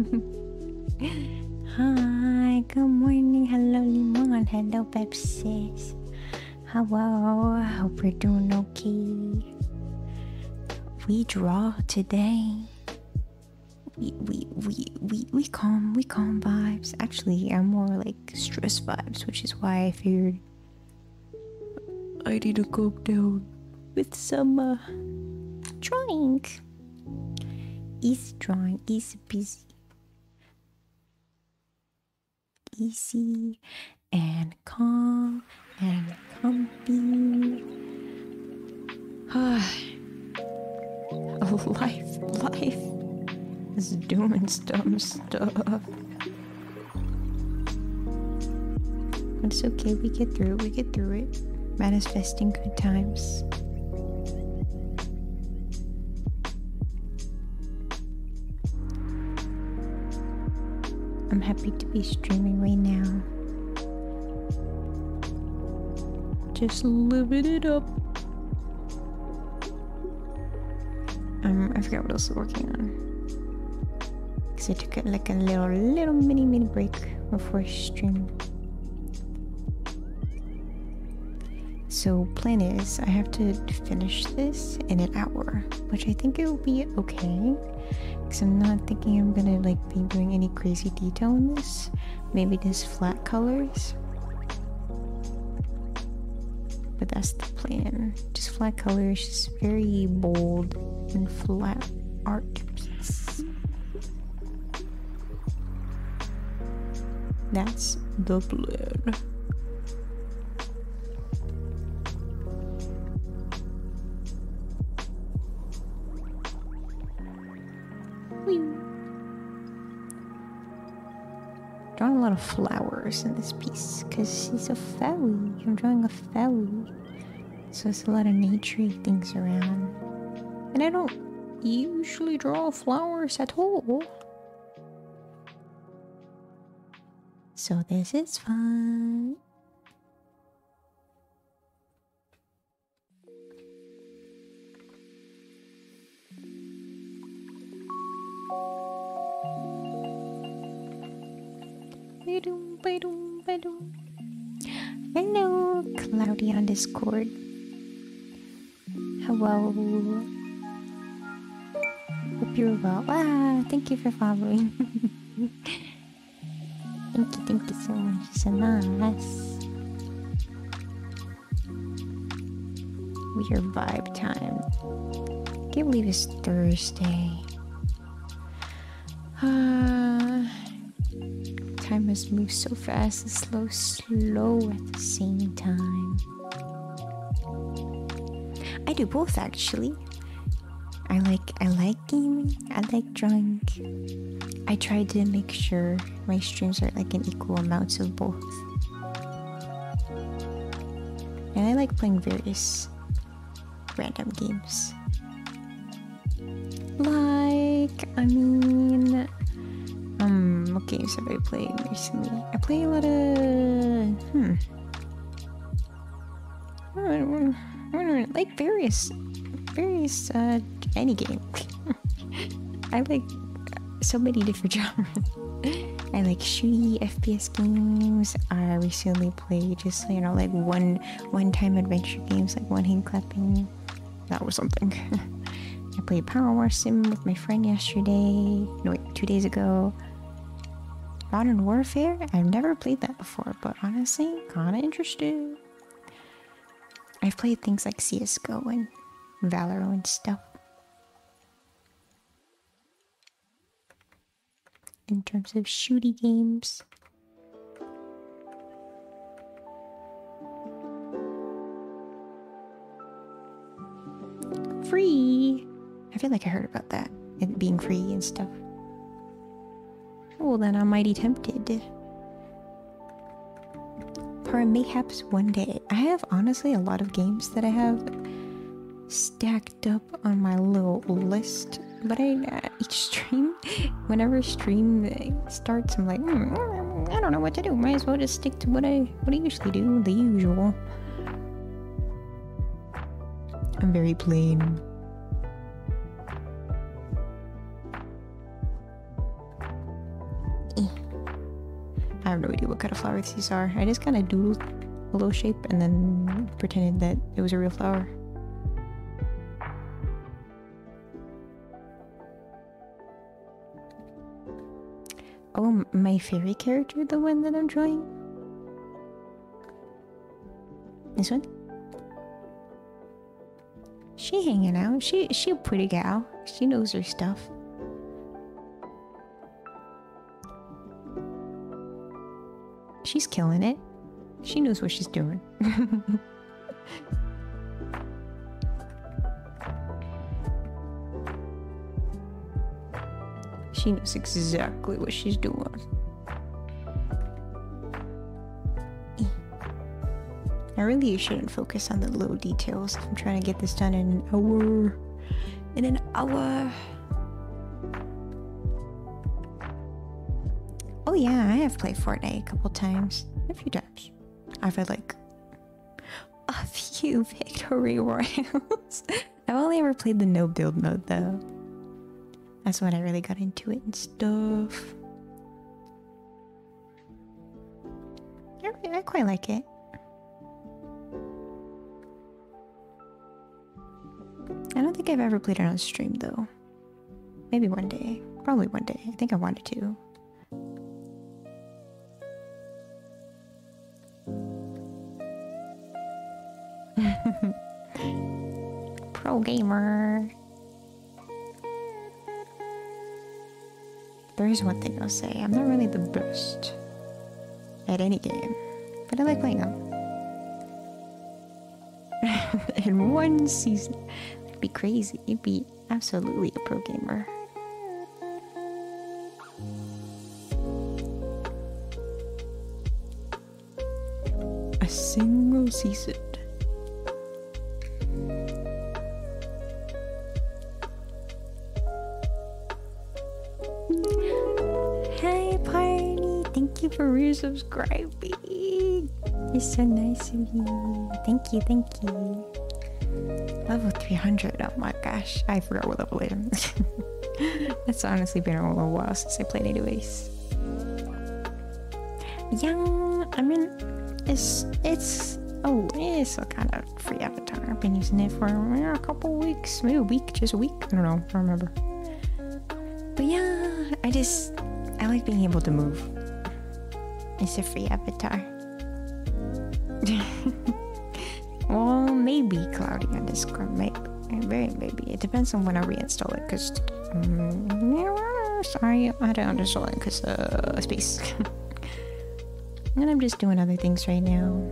Hi, good morning. Hello, Limon. Hello, Pepsis. Hello, I hope you're doing okay. We draw today. We calm vibes. Actually, I'm more like stress vibes, which is why I figured I need to calm down with some drawing. Easy drawing, easy busy. Easy and calm and comfy. Life is doing dumb stuff. But it's okay, we get through it. Manifesting good times. I'm happy to be streaming right now. Just living it up. I forgot what else I was working on. Because I took like a little mini break before stream. So plan is I have to finish this in an hour, which I think it will be okay. Because I'm not thinking I'm gonna like be doing any crazy detail in this. Maybe just flat colors. But that's the plan. Just flat colors, just very bold and flat art piece. That's the plan. Drawing a lot of flowers in this piece because he's a fairy. I'm drawing a fairy, so there's a lot of nature things around, and I don't usually draw flowers at all, so this is fun. Hello, Cloudy on Discord. Hello. Hope you're well. Ah, thank you for following. Thank you so much. So nice. Weird vibe time. Can't believe it's Thursday. Time must move so fast and slow at the same time. I do both actually. I like gaming, I like drawing. I try to make sure my streams are like in equal amounts of both. And I like playing various random games. What games have I played recently? I play a lot of like various any game. I like so many different genres. I like shooty FPS games. I recently played just like one-time adventure games, like one hand clapping. That was something. I played Power War Sim with my friend yesterday. No, wait, 2 days ago. Modern Warfare? I've never played that before, but honestly, kinda interested. I've played things like CSGO and Valorant and stuff. In terms of shooty games. Free! I feel like I heard about that. It being free and stuff. Well, then I'm mighty tempted. Mayhaps one day. I have honestly a lot of games that I have stacked up on my little list, but each stream, whenever stream starts, I'm like, I don't know what to do. Might as well just stick to what I usually do, the usual. I'm very plain. I have no idea what kind of flower these are. I just kind of doodled a little shape and then pretended that it was a real flower. Oh, my fairy character, the one that I'm drawing? This one? She hanging out. She a pretty gal. She knows her stuff. She's killing it. She knows what she's doing. She knows exactly what she's doing. I really shouldn't focus on the little details. I'm trying to get this done in an hour. In an hour. Oh yeah, I have played Fortnite a couple times. A few times. I've had like a few victory royals. I've only ever played the no build mode though. That's when I really got into it and stuff. I quite like it. I don't think I've ever played it on stream though. Maybe one day. Probably one day. I think I wanted to. Pro gamer. There is one thing I'll say. I'm not really the best at any game, but I like playing them. In one season, it'd be crazy. You'd be absolutely a pro gamer. A single season. Hi, Party. Thank you for resubscribing. It's so nice of you. Thank you, thank you. Level 300. Oh my gosh. I forgot what level I am. That's honestly been a little while since I played anyways. Yeah, I mean, it's a kind of free avatar. I've been using it for a couple weeks, maybe a week, just a week. I don't know, I don't remember. But yeah, I like being able to move. It's a free avatar. Well, maybe Cloudy on Discord, maybe. It depends on when I reinstall it, because sorry, I had to uninstall it because space. And I'm just doing other things right now.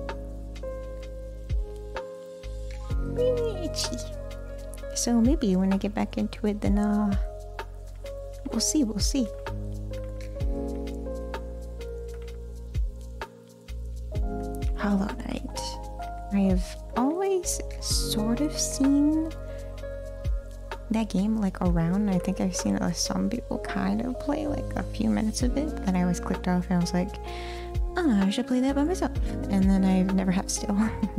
Really itchy. So maybe when I get back into it, then we'll see. Hollow Knight. I have always sort of seen that game like around. I think I've seen some people kind of play like a few minutes of it, but then I always clicked off and I was like, oh, I should play that by myself. And then I never have still.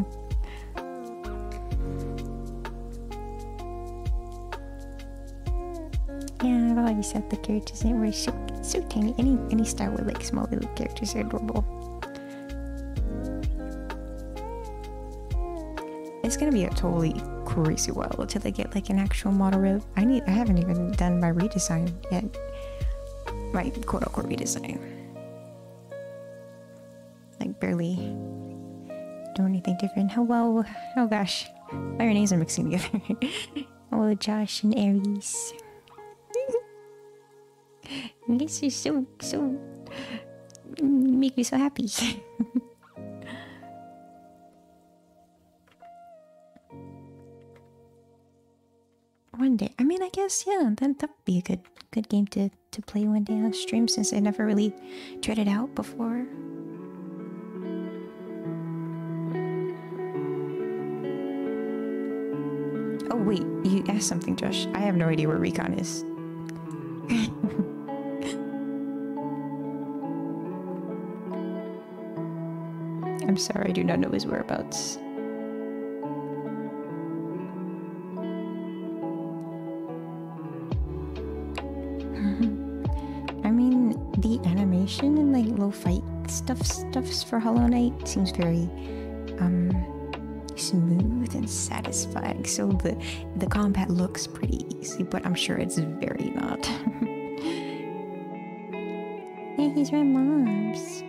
Yeah, I've already said the characters ain't really so tiny. Any Star Wars like small little characters are adorable. It's gonna be a totally crazy while until they get like an actual model road. I haven't even done my redesign yet. My quote-unquote redesign. Like barely do anything different. Hello, oh gosh, my names are mixing together. Hello, Josh and Aries. This is so make me so happy. One day, I mean, I guess yeah, that would be a good game to play one day on stream, since I never really tried it out before. Oh wait, you asked something, Josh. I have no idea where Recon is. I'm sorry, I do not know his whereabouts. I mean, the animation and like little fight stuffs for Hollow Knight seems very smooth and satisfying. So the combat looks pretty easy, but I'm sure it's very not. Yeah, he's my mom's.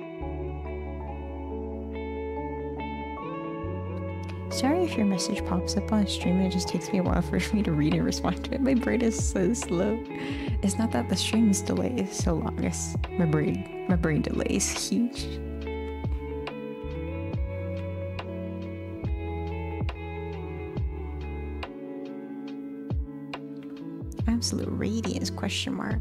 Sorry if your message pops up on stream and it just takes me a while for me to read and respond to it. My brain is so slow. It's not that the stream's delay is so long, it's my brain delay is huge. Absolute radiance question mark.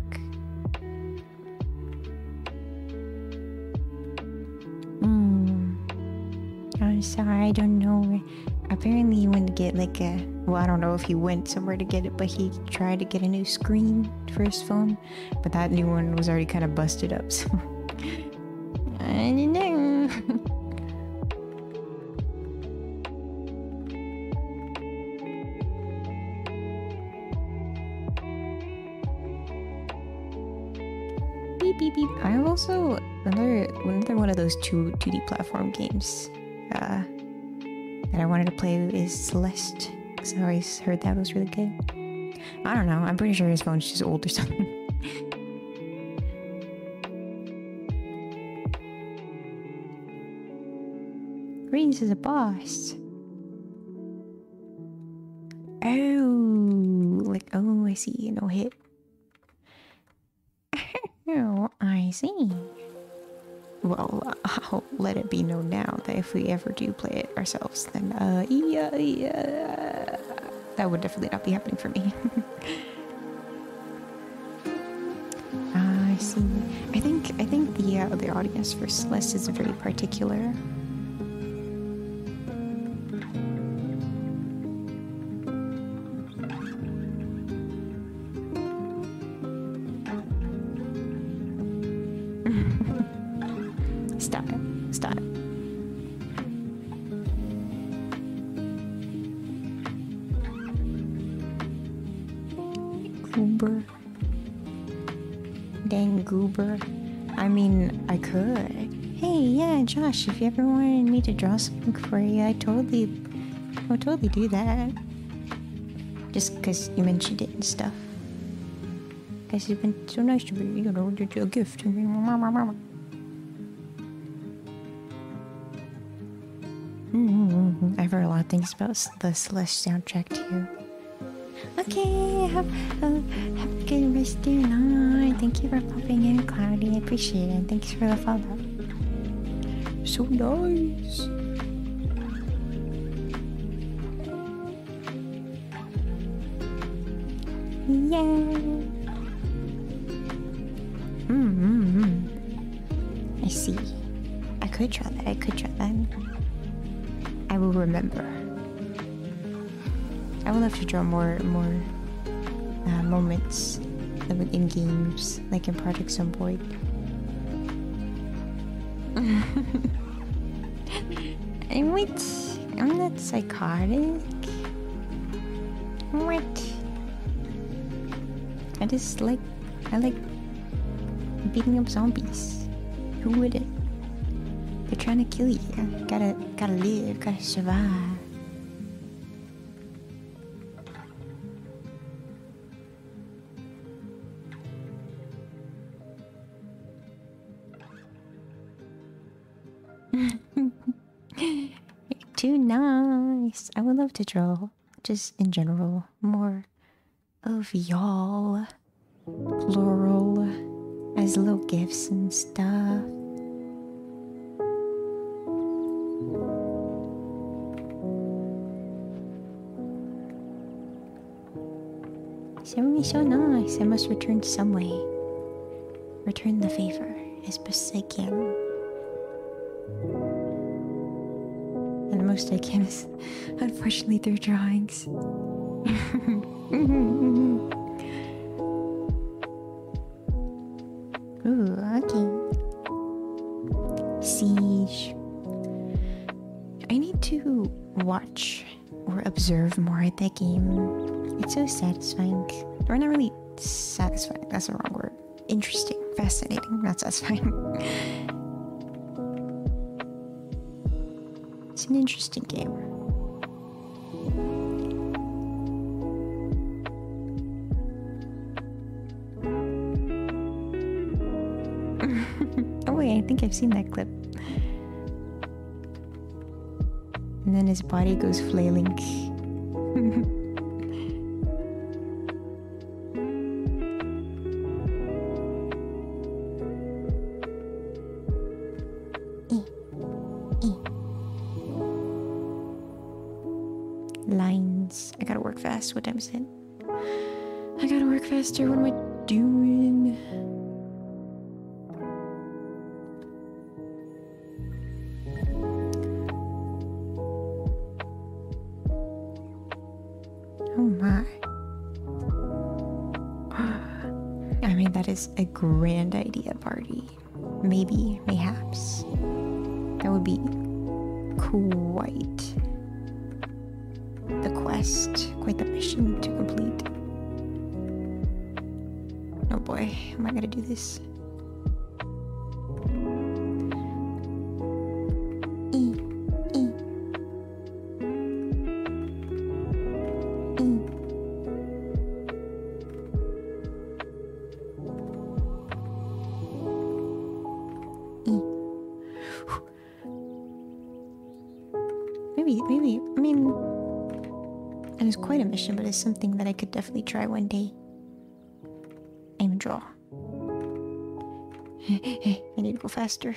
I'm sorry, I don't know. Apparently he went to get like a, well, I don't know if he went somewhere to get it, but he tried to get a new screen for his phone, but that new one was already kind of busted up, so I don't know. Beep beep beep. I have also another one of those 2D platform games that I wanted to play is Celeste, because I always heard that was really good. I don't know, I'm pretty sure his phone's just old or something. Reese is a boss. Oh, like, oh, I see, no hit. Oh, I see. Well, I'll let it be known now that if we ever do play it ourselves, then yeah, that would definitely not be happening for me. I see. I think the audience for Celeste is very particular. Stop it. Goober. Dang goober. I mean, I could. Hey, yeah, Josh, if you ever wanted me to draw something for you, I would totally do that. Just because you mentioned it and stuff. Guys, you've been so nice to me, you know, a gift. I've heard a lot of things about the Celeste soundtrack too. Okay, have a good rest of your night. Thank you for popping in, Cloudy. I appreciate it. Thanks for the follow. So nice. Yeah. I see. I could try that. I will remember. I would love to draw more moments in games, like in Project Zomboid. I'm not psychotic. What? I like beating up zombies. Who wouldn't? They're trying to kill you. Gotta live, gotta survive. You're too nice. I would love to draw, just in general, more of y'all. Plural. As little gifts and stuff. So nice. I must return some way. Return the favor as best I can. And the most I can is, unfortunately, through drawings. Ooh, okay. Siege. I need to watch or observe more at that game. It's so satisfying. Or not really satisfying, that's the wrong word. Interesting, fascinating, not satisfying. It's an interesting game. Oh wait, I think I've seen that clip. And then his body goes flailing. Lines. I gotta work fast. What time is it? I gotta work faster. What am I doing? Oh my. I mean, that is a grand idea party. Maybe, mayhaps. That would be quite the quest, quite the mission to complete. Oh boy, am I gonna do this? Maybe, I mean, and it's quite a mission, but it's something that I could definitely try one day. Aim and draw. I need to go faster.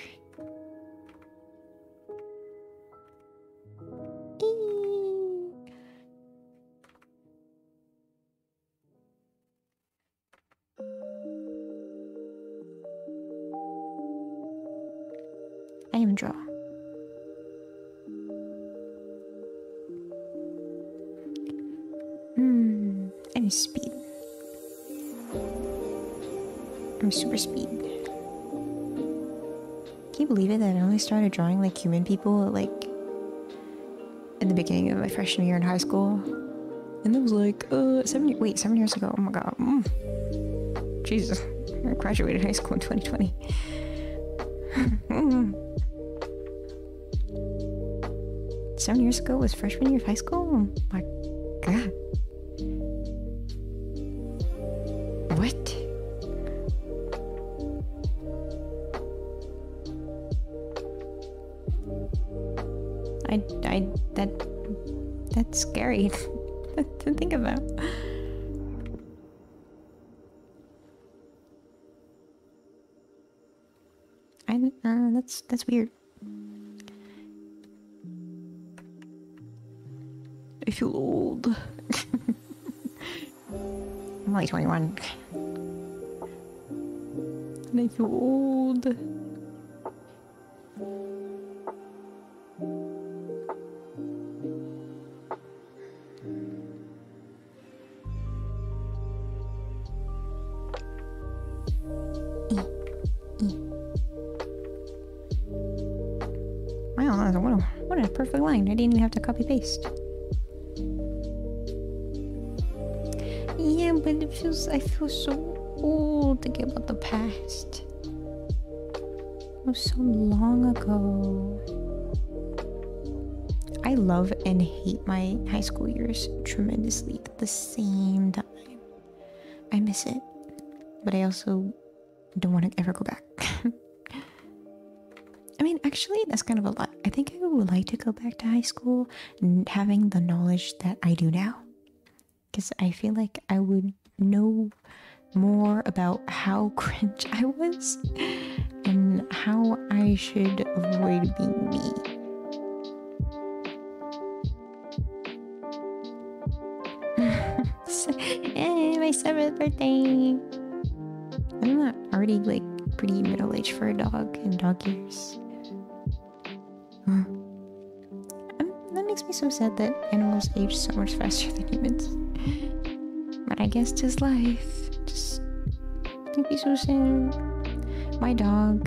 Aim and draw. And speed. I'm super speed. Can you believe it that I only started drawing like human people like in the beginning of my freshman year in high school? And it was like 7 years ago. Oh my god. Jesus. I graduated high school in 2020. 7 years ago was freshman year of high school? Oh my god. What? That's scary to think about. That's weird. I feel old. I'm only 21. And I feel old. Wow, what a perfect line. I didn't even have to copy paste. Yeah, but I feel so old thinking about the past. It was so long ago. I love and hate my high school years tremendously at the same time. I miss it, but I also don't want to ever go back. I mean, actually, that's kind of a lot. I think I would like to go back to high school and having the knowledge that I do now. Because I feel like I would know more about how cringe I was and how I should avoid being me. My 7th birthday! I'm not already like pretty middle-aged for a dog in dog years. That makes me so sad that animals age so much faster than humans. But I guess just life. Just don't be so sad. My dog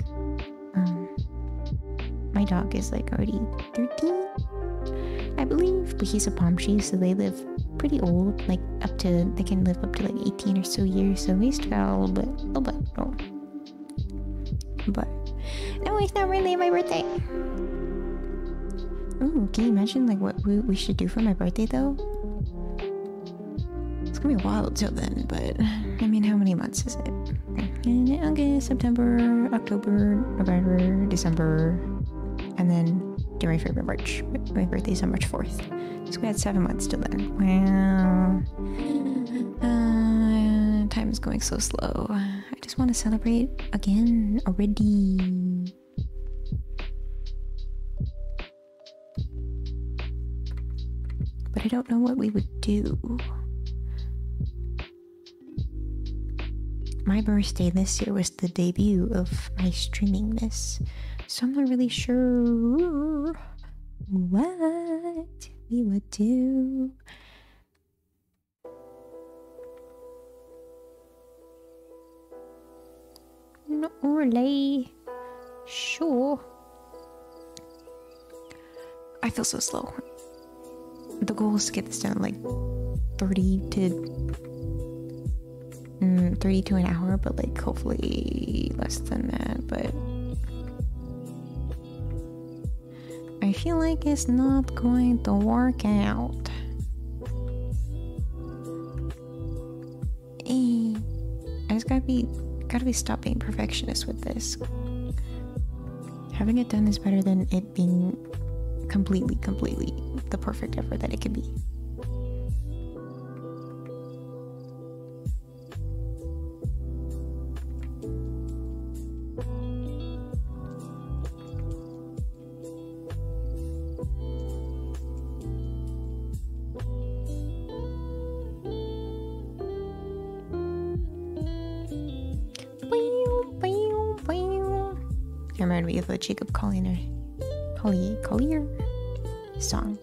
is like already 13, I believe, but he's a Pomchi, so they live pretty old, like they can live up to like 18 or so years, so we still got a little bit old. But no, it's not really my birthday. Ooh, can you imagine like what we should do for my birthday though? It's gonna be a while till then, but I mean, how many months is it? August, September, October, November, December, and then January, February, March. My birthday's on March 4th. So we had 7 months till then. Wow. Time is going so slow. I just want to celebrate again already. But I don't know what we would do. My birthday this year was the debut of my streaming this, so I'm not really sure what we would do. Not really sure. I feel so slow. The goal is to get this done in like 30 to an hour, but like hopefully less than that. But I feel like it's not going to work out. I just gotta be stop being perfectionist with this. Having it done is better than it being completely the perfect effort that it could be. Reminded me of a Jacob Collier song.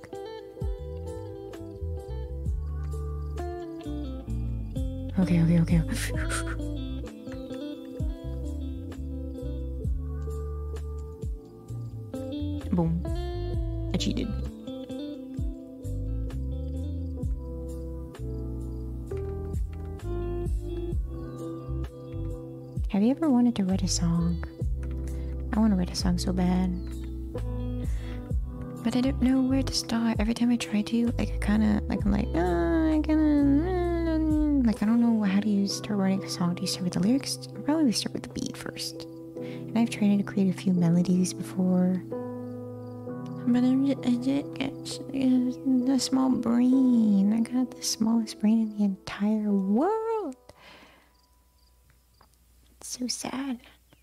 Okay. Boom. I cheated. Have you ever wanted to write a song? I want to write a song so bad, but I don't know where to start. Every time I try to, like, I don't know how do you start writing a song. Do you start with the lyrics? Probably start with the beat first. And I've tried to create a few melodies before, but I just a small brain. I got the smallest brain in the entire world. It's so sad.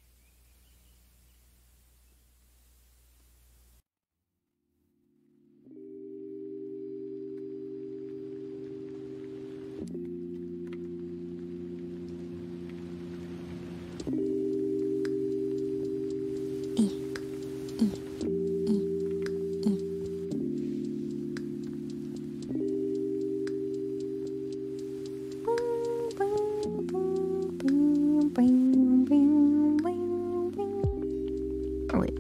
Oh wait.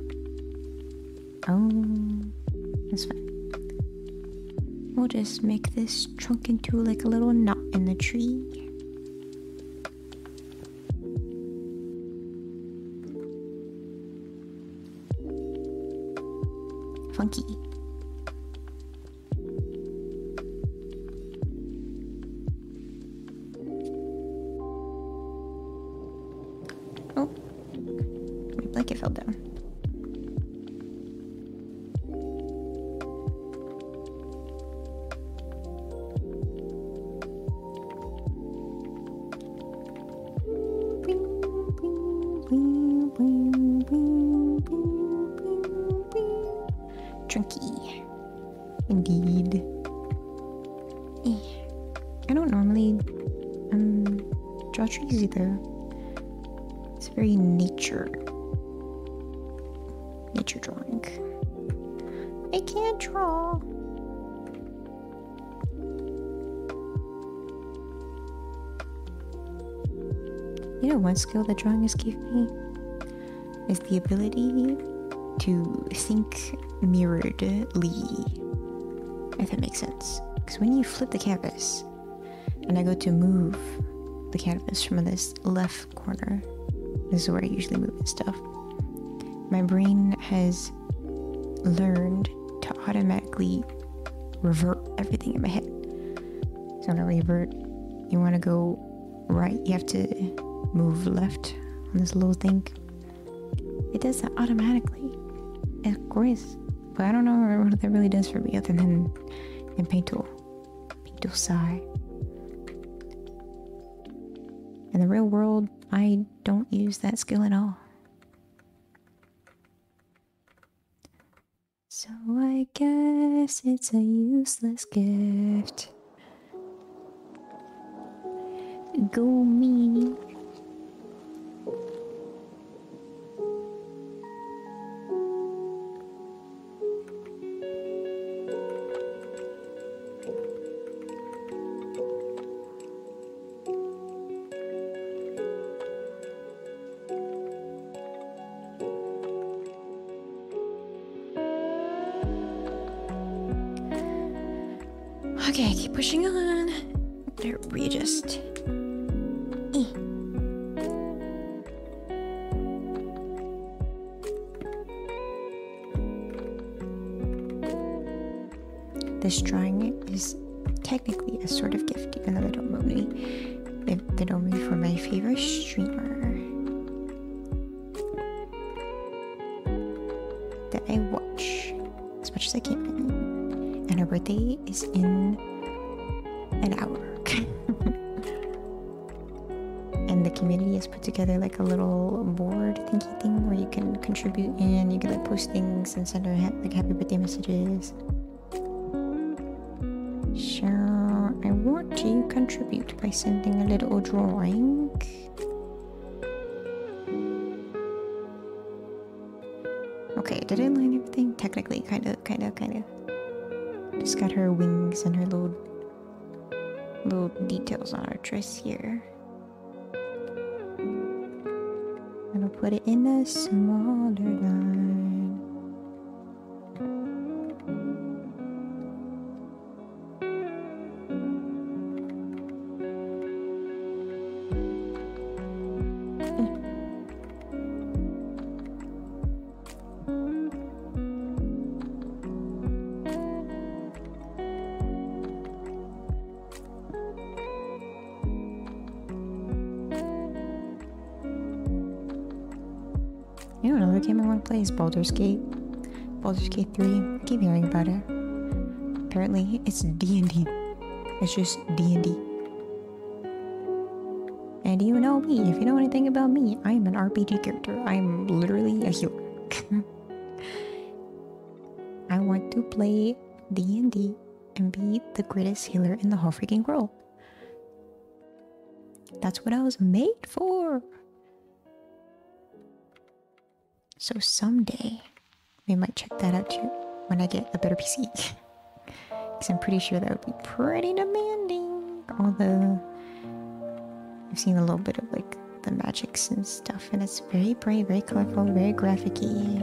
Oh, that's fine. We'll just make this trunk into like a little knot in the tree. Funky. Oh, my blanket fell down. Trunky. Indeed. I don't normally draw trees either. It's very nature drawing. I can't draw. You know, one skill that drawing has given me is the ability to think mirroredly, if that makes sense. Because when you flip the canvas and I go to move the canvas from this left corner, this is where I usually move and stuff, my brain has learned to automatically revert everything in my head. So when I revert, you want to go right, you have to move left on this little thing. It does that automatically. Of course. But I don't know what that really does for me other than in Paint Tool. Paint Tool sigh. In the real world, I don't use that skill at all. So I guess it's a useless gift. Go me. Okay, keep pushing on. There, readjust. This drawing is technically a sort of gift, even though they don't know me. They know me for my favorite streamer that I watch as much as I can. And her birthday is in an hour. And the community has put together like a little board thingy thing where you can contribute and you can like post things and send her like happy birthday messages. So I want to contribute by sending a little drawing. Okay, did I line everything? Technically, kind of. Just got her wings and her little details on her dress here. And I'll put it in a smaller line. You know, another game I want to play is Baldur's Gate. Baldur's Gate 3. I keep hearing about it. Apparently, it's D&D. It's just D&D. And you know me. If you know anything about me, I am an RPG character. I am literally a healer. I want to play D&D and be the greatest healer in the whole freaking world. That's what I was made for. So someday, we might check that out too when I get a better PC. Because I'm pretty sure that would be pretty demanding. I've seen a little bit of like the magics and stuff, and it's very bright, very colorful, very graphic-y.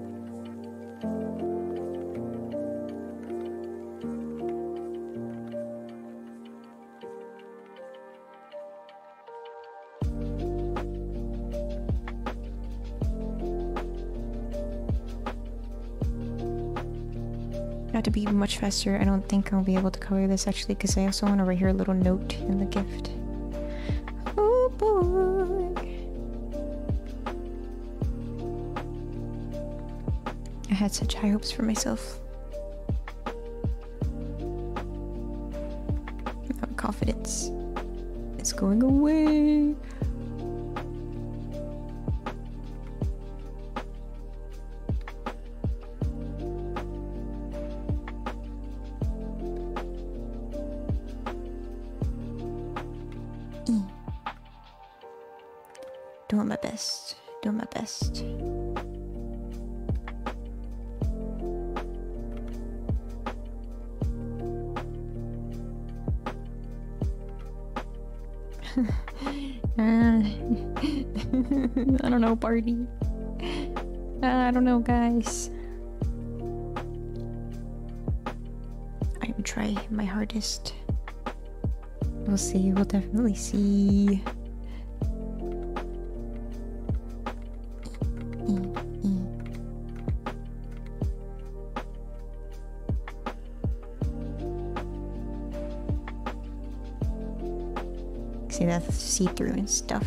To be much faster, I don't think I'll be able to color this actually, because I also want to write here a little note in the gift. Oh boy! I had such high hopes for myself. My confidence is going away. Doing my best. Doing my best. I don't know, party. I don't know, guys. I'm trying my hardest. We'll see. We'll definitely see. See, that's see-through and stuff.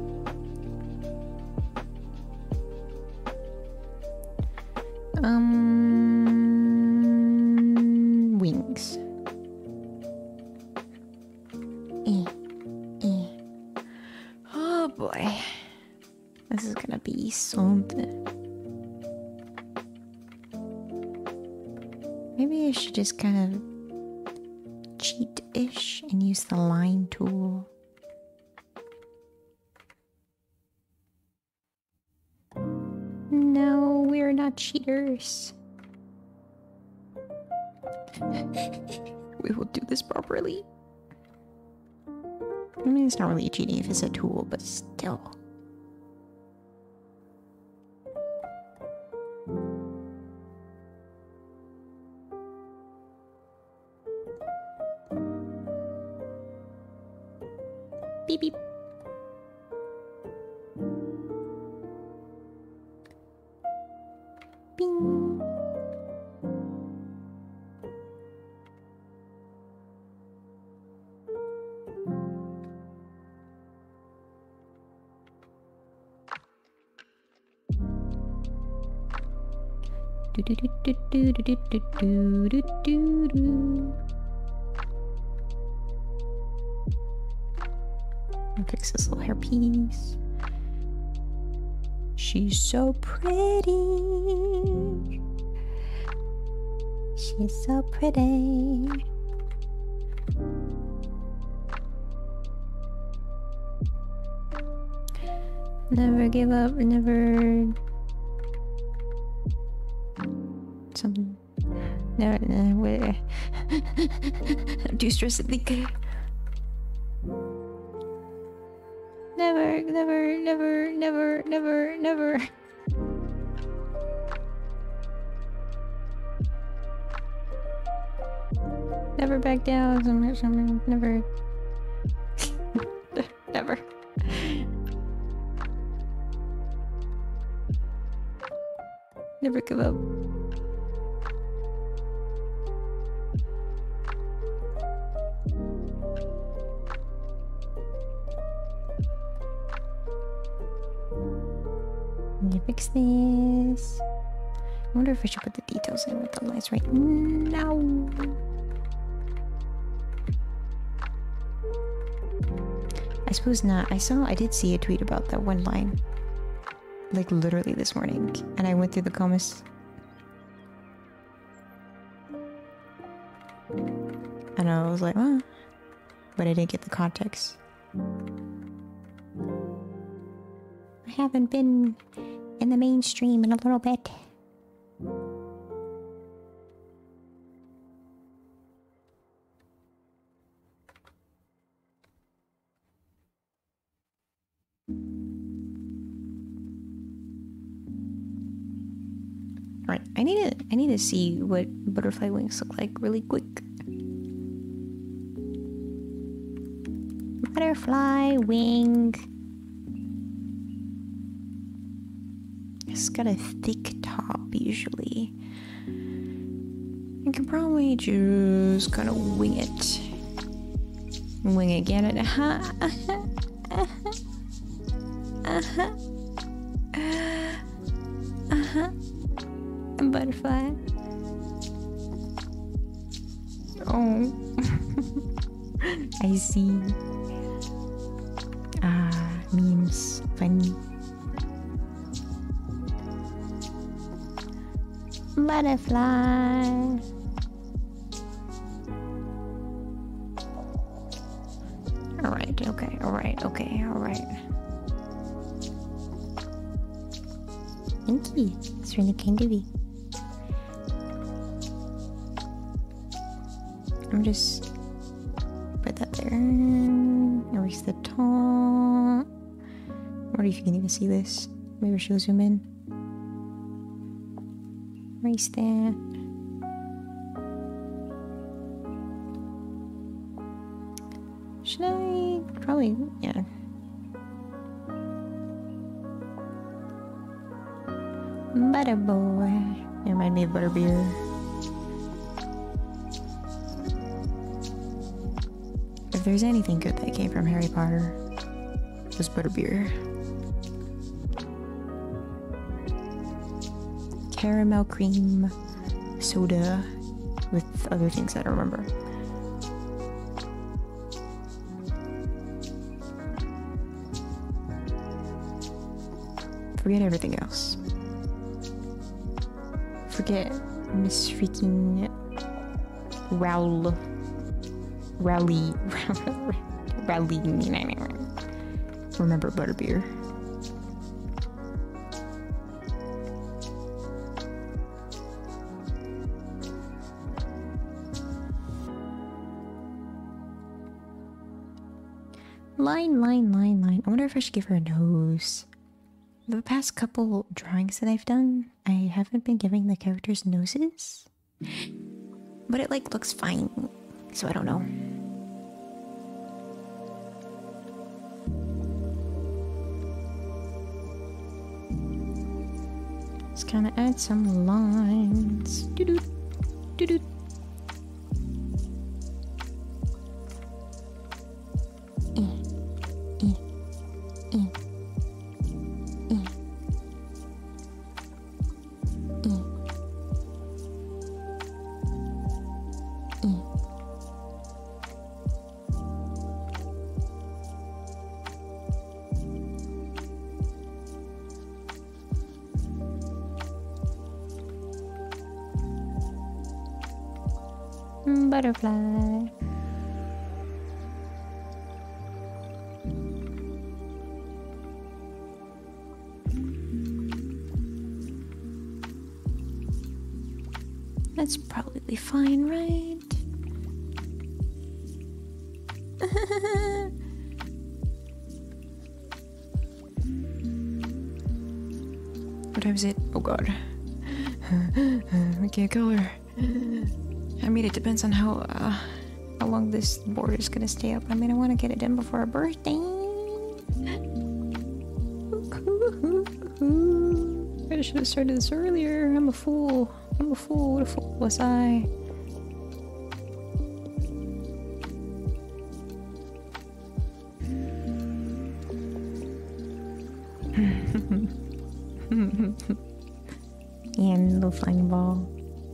Wings. Oh boy. This is gonna be something. Maybe I should just kind of cheat-ish and use the line tool. No, we're not cheaters. We will do this properly. I mean, it's not really cheating if it's a tool, but still. Beep beep. Bing. Do do do do do do do do do do do. I'll fix this little hairpiece. She's so pretty. She's so pretty. Never give up, never. Something. Never, never. I'm too stressed to think. Never, never, never, never, never, never. Never back down. Never. Never. Never give up. Let me fix this. I wonder if I should put the details in with the lights right now. I suppose not. I did see a tweet about that one line. Like literally this morning. And I went through the comments. And I was like, oh. But I didn't get the context. I haven't been in the mainstream in a little bit. Alright, I need to see what butterfly wings look like really quick. Butterfly wing. It's got a thick top usually. I can probably just kind of wing it. Wing it, get it. Butterfly. Oh. I see. Memes. Funny. Butterfly. Alright, okay, alright, okay, alright. Thank you. It's really kind of you. I'm just put that there. Erase the top. I wonder if you can even see this. Maybe I should zoom in. Erase that. Should I? Probably, yeah. Butter boy. It remind me of butterbeer. there's anything good that came from Harry Potter, it was butterbeer. Caramel cream soda with other things I don't remember. Forget everything else. Forget Miss freaking Rowley. Remember butterbeer. Line. I wonder if I should give her a nose. The past couple drawings that I've done, I haven't been giving the characters noses. But it like looks fine, so I don't know. Just kind of add some lines. Doo-doo, doo-doo. Butterfly. That's probably fine, right? What time is it? Oh god. We can't color. I mean, it depends on how long this board is gonna stay up. I mean, I want to get it done before our birthday. I should have started this earlier. I'm a fool. What a fool was I? And the flying ball.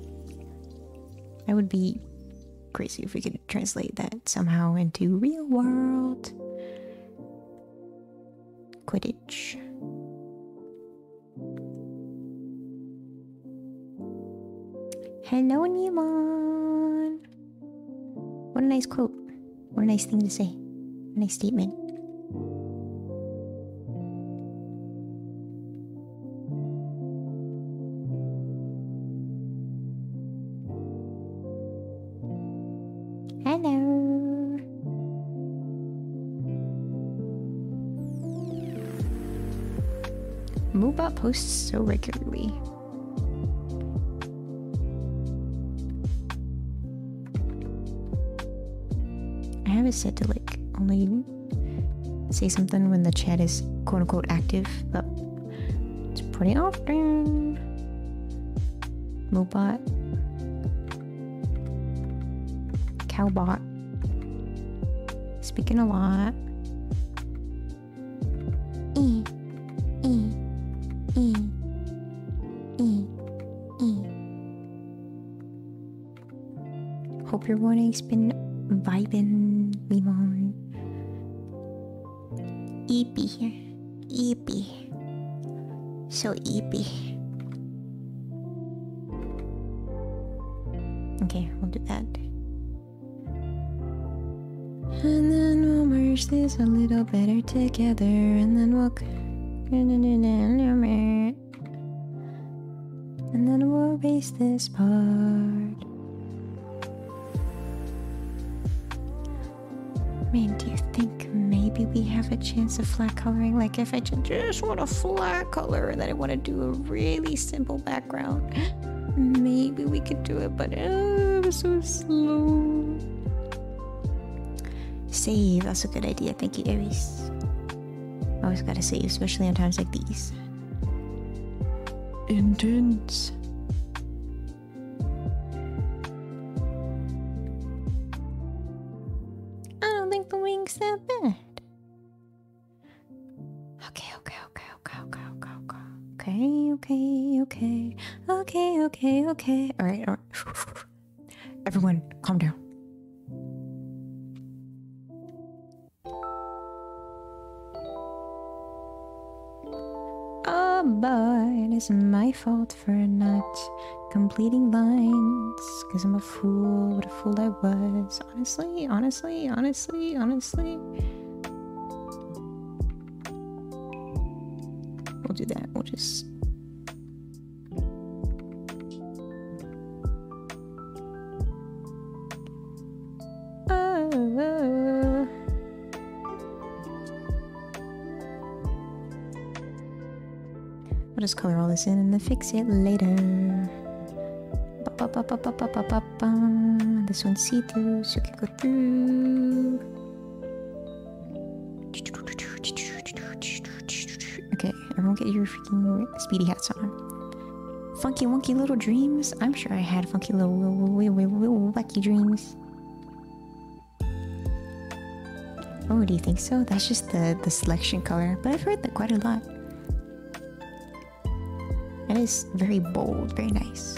I would be crazy if we could translate that somehow into real world. Quidditch. Hello, Newman. What a nice quote. What a nice thing to say. A nice statement. Hello. Moobot posts so regularly. I have it set to like only say something when the chat is quote unquote active, but it's pretty often. Moobot. Cowbot. Speaking a lot. Hope your morning's been vibing, Limon. Eepy. So eepy. Okay, we'll do that. And then we'll merge this a little better together, and then we'll erase this part. Man, do you think maybe we have a chance of flat coloring? Like if I just want a flat color and then I want to do a really simple background, maybe we could do it, but I'm so slow. Save, that's a good idea. Thank you, Aries. Always gotta save, especially on times like these. Intense. I don't think things that bad. Okay, okay, okay, okay, okay, okay, okay, okay, okay, okay, okay. All right, all right. Everyone, calm down. Oh, but it's my fault for not completing lines. Cause I'm a fool, what a fool I was. Honestly, honestly, honestly, honestly. We'll do that. We'll just... I'll just color all this in and then fix it later. This one's see-through, so it can go through. Okay, everyone get your freaking speedy hats on. Funky wonky little dreams? I'm sure I had funky little wacky dreams. Oh, do you think so? That's just the selection color, but I've heard that quite a lot. That is very bold, very nice.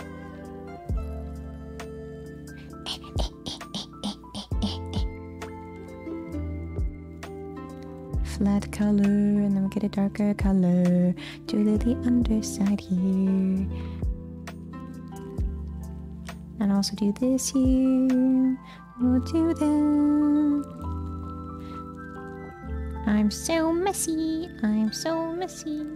Flat color, and then we get a darker color to the underside here. And also do this here. We'll do that. I'm so messy. I'm so messy.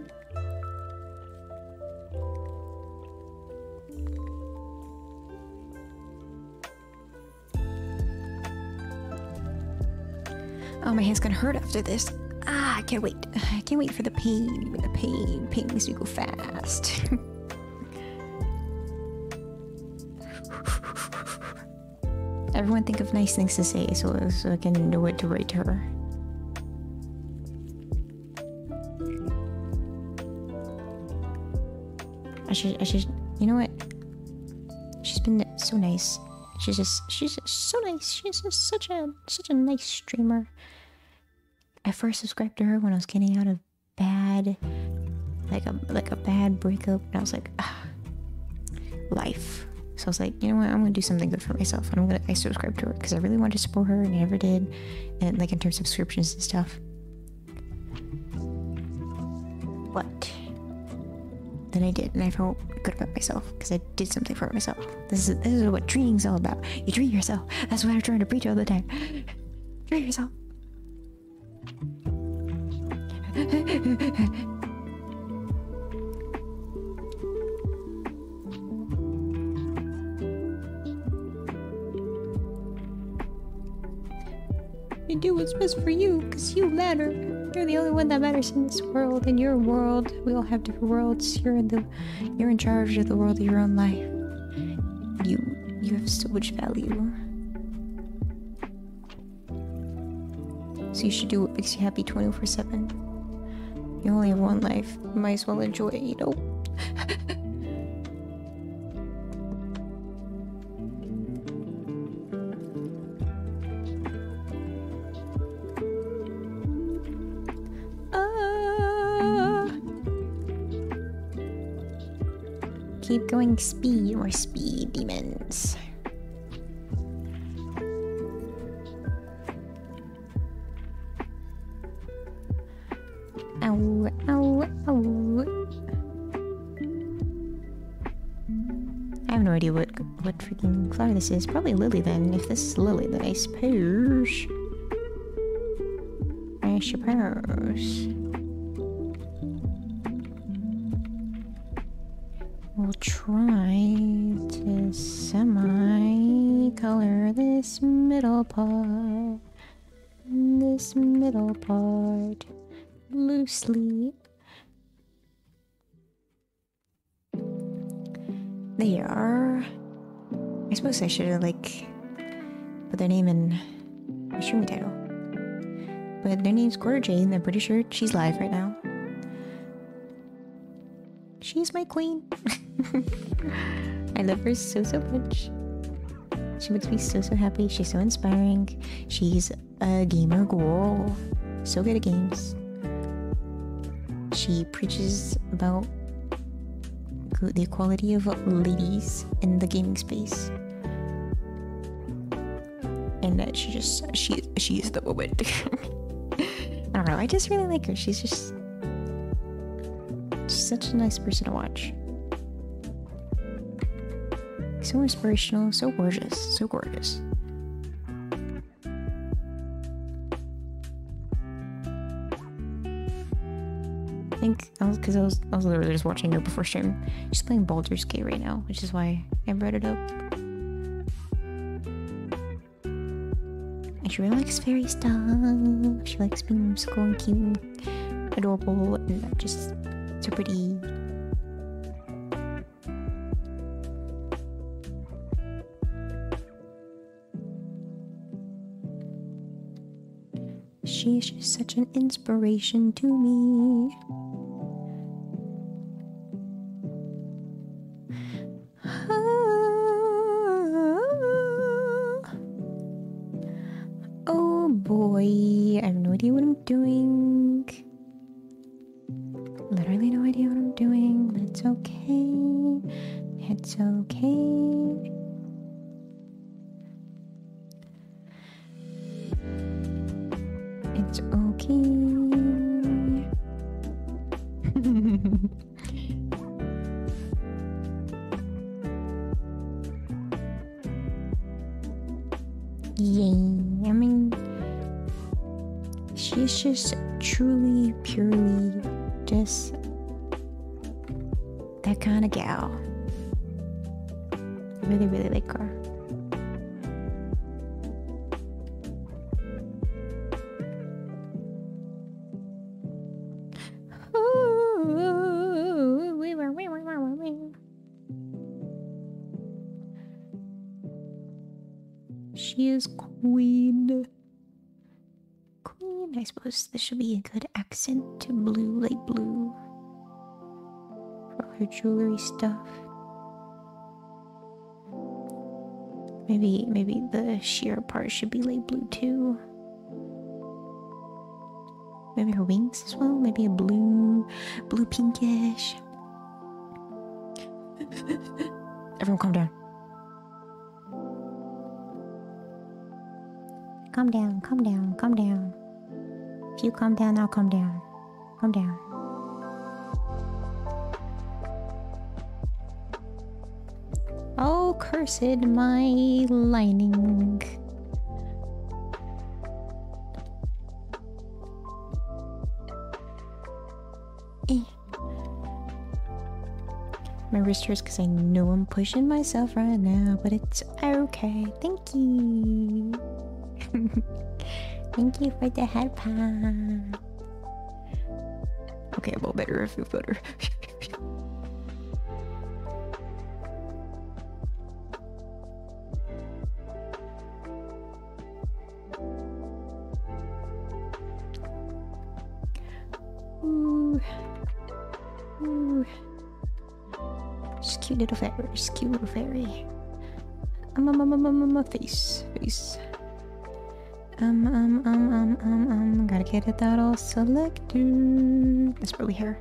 Oh, my hand's gonna hurt after this. Ah, I can't wait. I can't wait for the pain. The pain makes me go fast. Everyone think of nice things to say so I can know what to write to her. I should, you know what? She's been so nice. She's just so nice. She's just such a nice streamer. I first subscribed to her when I was getting out of bad, like a bad breakup, and I was like, ah, life. So I was like, you know what? I'm gonna do something good for myself, and I subscribed to her because I really wanted to support her, and I never did, and like in terms of subscriptions and stuff. But then I did, and I felt good about myself because I did something for myself. This is what treating's all about. You treat yourself. That's what I'm trying to preach all the time. Treat yourself. You do what's best for you, because you matter. You're the only one that matters in this world. In your world, we all have different worlds. You're in charge of the world of your own life. You have so much value. So you should do what makes you happy 24/7. You only have one life. You might as well enjoy it, you know? Keep going speed, more speed, demons. Ow, ow, ow. I have no idea what freaking flower this is. Probably lily then. If this is lily, then I suppose. We'll try to semi-color this middle part. This middle part. Loosely. There. I suppose I should have, like, put their name in my streaming title. But their name's Quarter Jade, and I'm pretty sure she's live right now. She's my queen. I love her so much. She makes me so happy. She's so inspiring. She's a gamer girl. So good at games. She preaches about the equality of ladies in the gaming space. And that she is the woman. I don't know, I just really like her. She's just such a nice person to watch. So inspirational, so gorgeous, so gorgeous. I think because I was literally just watching her before stream. She's playing Baldur's Gate right now, which is why I brought it up. And she really likes fairy stuff. She likes being whimsical and cute and adorable and just so pretty. She is just such an inspiration to me. Oh boy, I have no idea what I'm doing. Literally no idea what I'm doing, but it's okay. It's okay. It's okay. Yay. I mean, she's just truly, purely just that kind of gal. I really, really like her. She is queen. Queen. I suppose this should be a good accent to blue, light blue. For all her jewelry stuff. Maybe the sheer part should be light blue too. Maybe her wings as well. Maybe a blue pinkish. Everyone calm down. Calm down, calm down, calm down. If you calm down, I'll calm down. Calm down. Oh, cursed my lining. My wrist hurts because I know I'm pushing myself right now, but it's okay. Thank you. Thank you for the head pan. Okay, well, better. I feel better. Ooh. Ooh. Just cute little fairy. Just cute little fairy. Face. Gotta get it that all selected. That's probably her.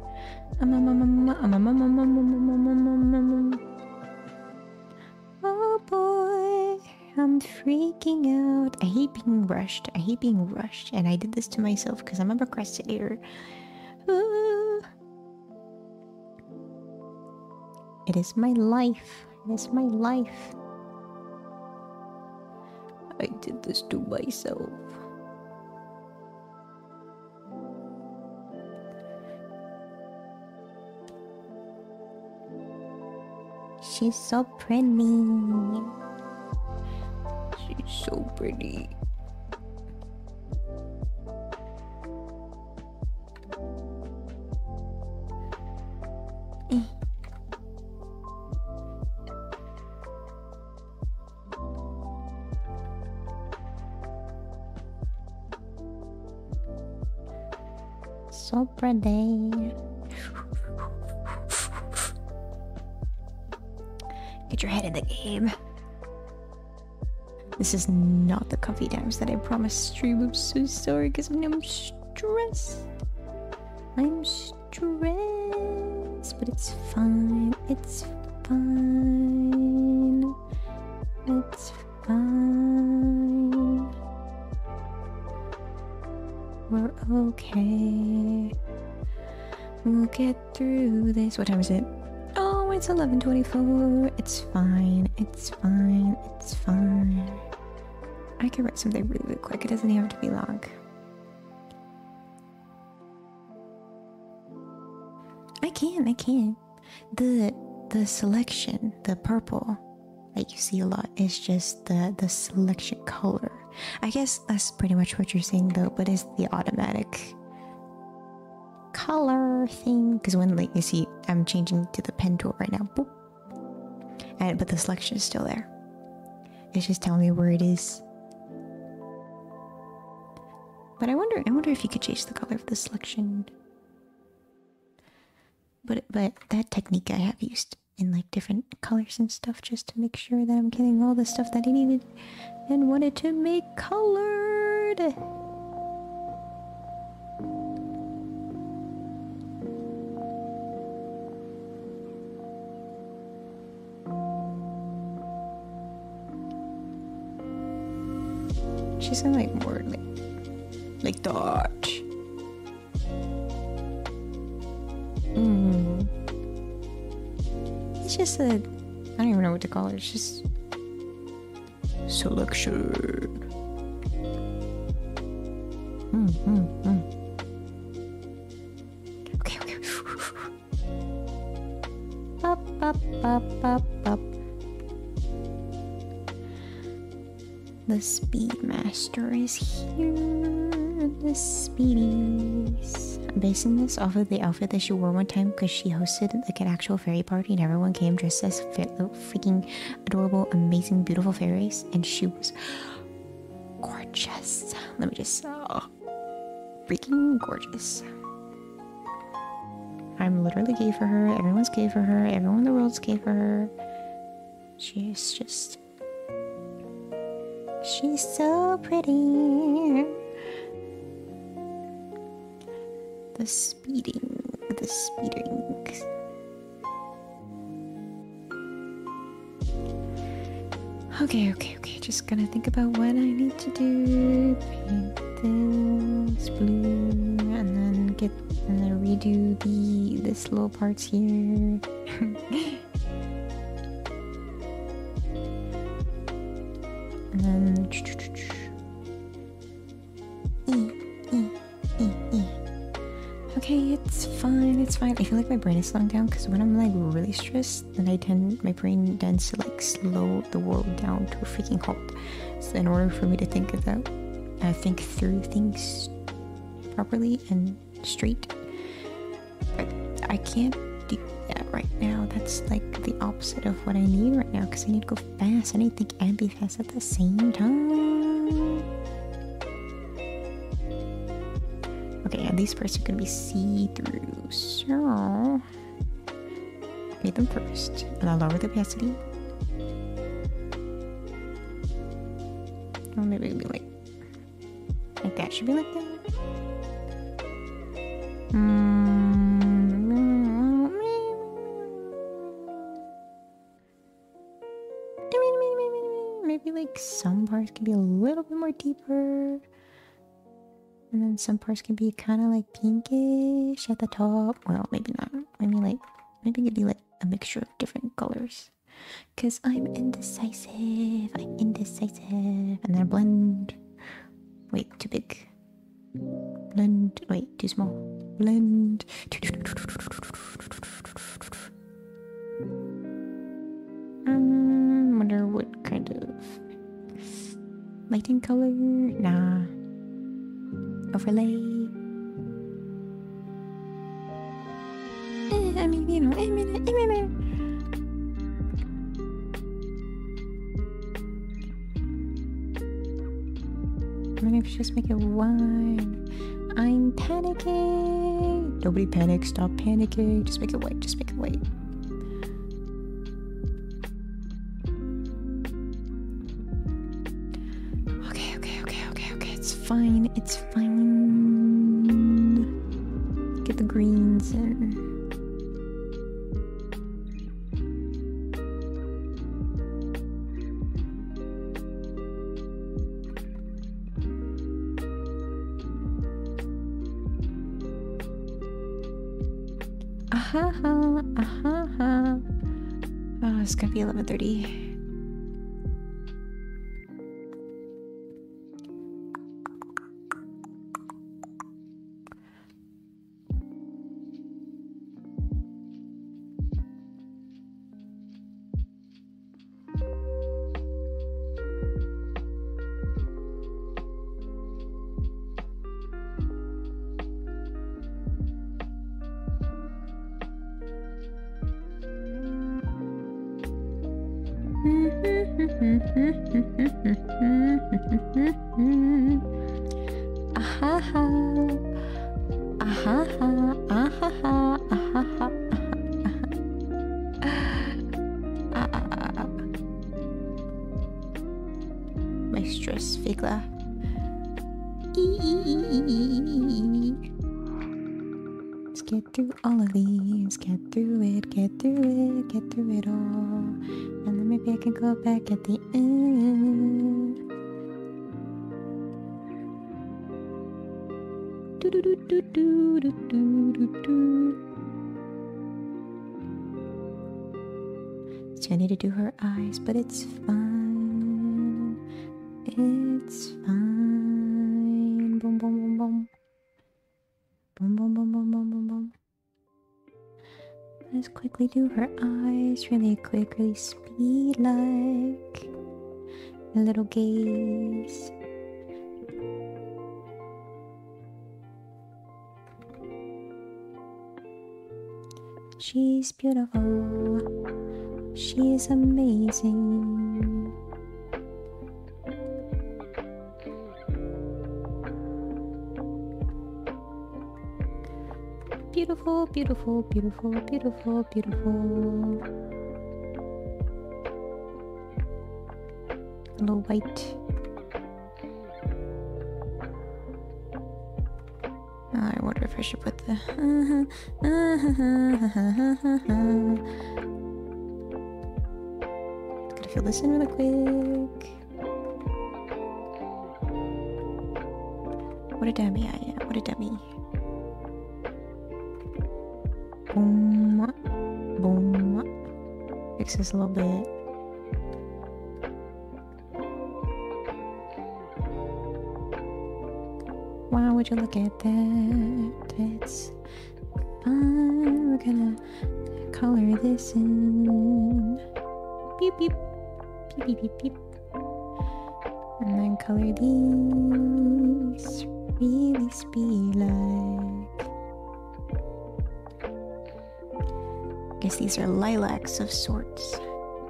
Oh boy, I'm freaking out. I hate being rushed. And I did this to myself because I'm a procrastinator. It is my life. I did this to myself. She's so pretty. She's so pretty. So pretty. Get your head in the game. This is not the coffee times that I promised stream. I'm so sorry because I'm stressed. I'm stressed, but it's fine. It's fine. It's fine. We're okay. We'll get through this. What time is it? Oh, it's 11:24. It's fine. It's fine. It's fine. I can write something really, really quick. It doesn't have to be long. I can. The selection, the purple that you see a lot is just the selection color. I guess that's pretty much what you're saying though, but it's the automatic color thing. Because when like you see, I'm changing to the pen tool right now. Boop. But the selection is still there. It's just telling me where it is. But I wonder if you could change the color of the selection. But that technique I have used in like different colors and stuff just to make sure that I'm getting all the stuff that I needed and wanted to make colored. She's gonna like more like Dodge. It's just I don't even know what to call it. It's just selection. Okay. Up. The Speedmaster is here. The Speedies. I'm basing this off of the outfit that she wore one time because she hosted like an actual fairy party and everyone came dressed as freaking adorable, amazing, beautiful fairies, and she was gorgeous. Let me just freaking gorgeous. I'm literally gay for her. Everyone's gay for her. Everyone in the world's gay for her. She's so pretty. The speeding. Okay. Just gonna think about what I need to do. Paint this blue, and then redo this little parts here. And then okay, it's fine. I feel like my brain is slowing down because when I'm like really stressed, then my brain tends to like slow the world down to a freaking halt. So in order for me to think through things properly and straight, but I can't do that right now. That's like the opposite of what I need right now because I need to go fast. I need to think and be fast at the same time. Okay, and these parts are gonna be see-through, so make them first, and I'll lower the opacity. Or maybe it'll be like that. Should be like that. Maybe like some parts can be a little bit more deeper. And then some parts can be kind of like pinkish at the top. Well, maybe not. Maybe it could be like a mixture of different colors. Cause I'm indecisive. And then blend. Wait, too big. Blend. Wait, too small. Blend. Wonder what kind of lighting color? Nah. Overlay. I mean, you know, I'm gonna just make it one. I'm panicking. Nobody panic. Stop panicking. Just make it white. It's fine. It's fine. Get the greens in. Ahaha, ahaha. Oh, it's gonna be 11:30. Ahaha. Ahaha. Ahaha. Ahaha. My stress, fake laugh. Let's get through all of these. Get through it. Get through it. Get through it all. And then maybe I can go back at the end. Do do do do do do do do. So I need to do her eyes, but it's fine. It's fine. Boom, boom, boom, boom. Boom, boom, boom, boom, boom, boom, boom. Let's quickly do her eyes. Really quick, really speed like. A little gaze. She's beautiful. She's amazing. Beautiful, beautiful, beautiful, beautiful, beautiful. A little white. I wonder if I should put the. Gotta fill this in really quick. What a dummy I am. What a dummy. Boom. Boom. Fix this a little bit. Wow, would you look at that? It's fun. We're gonna color this in. Beep, beep. Beep, beep, beep, beep. And then color these. Really speed like. Guess these are lilacs of sorts.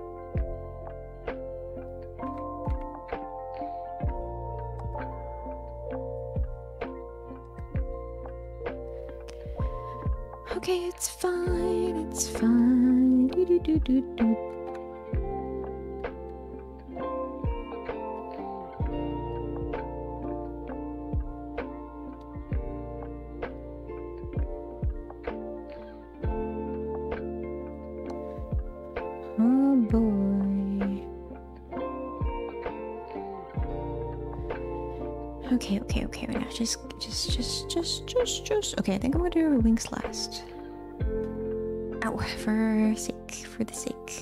Okay, it's fine, it's fine. Do do do do do. Oh boy. Okay. Right now, just. Okay, I think I'm gonna do her wings last. Ow, for the sake.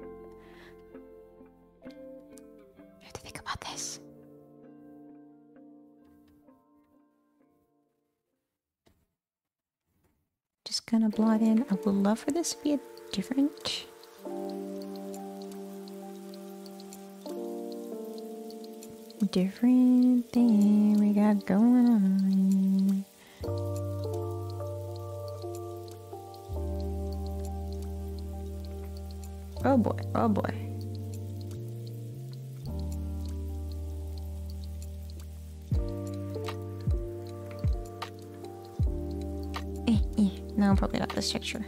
I have to think about this. Just gonna blot in. I would love for this to be a different. Different thing we got going on. Oh boy, oh boy. No, probably not this texture.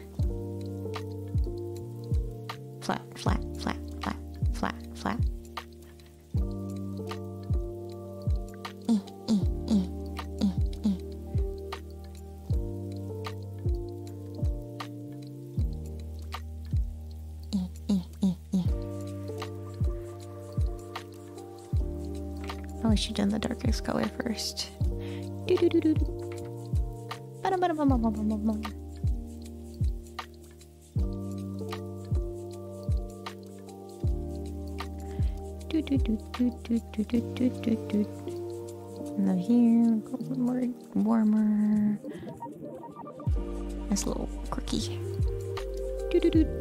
Flat, flat, flat, flat, flat, flat. Probably should have done the darkest color first. Do do do do do. Ba-dum-ba-dum-bum-bum-bum-bum-bum. Do do do do do do do do do do. And then here, go a little more warmer. That's a little quirky. Do do do.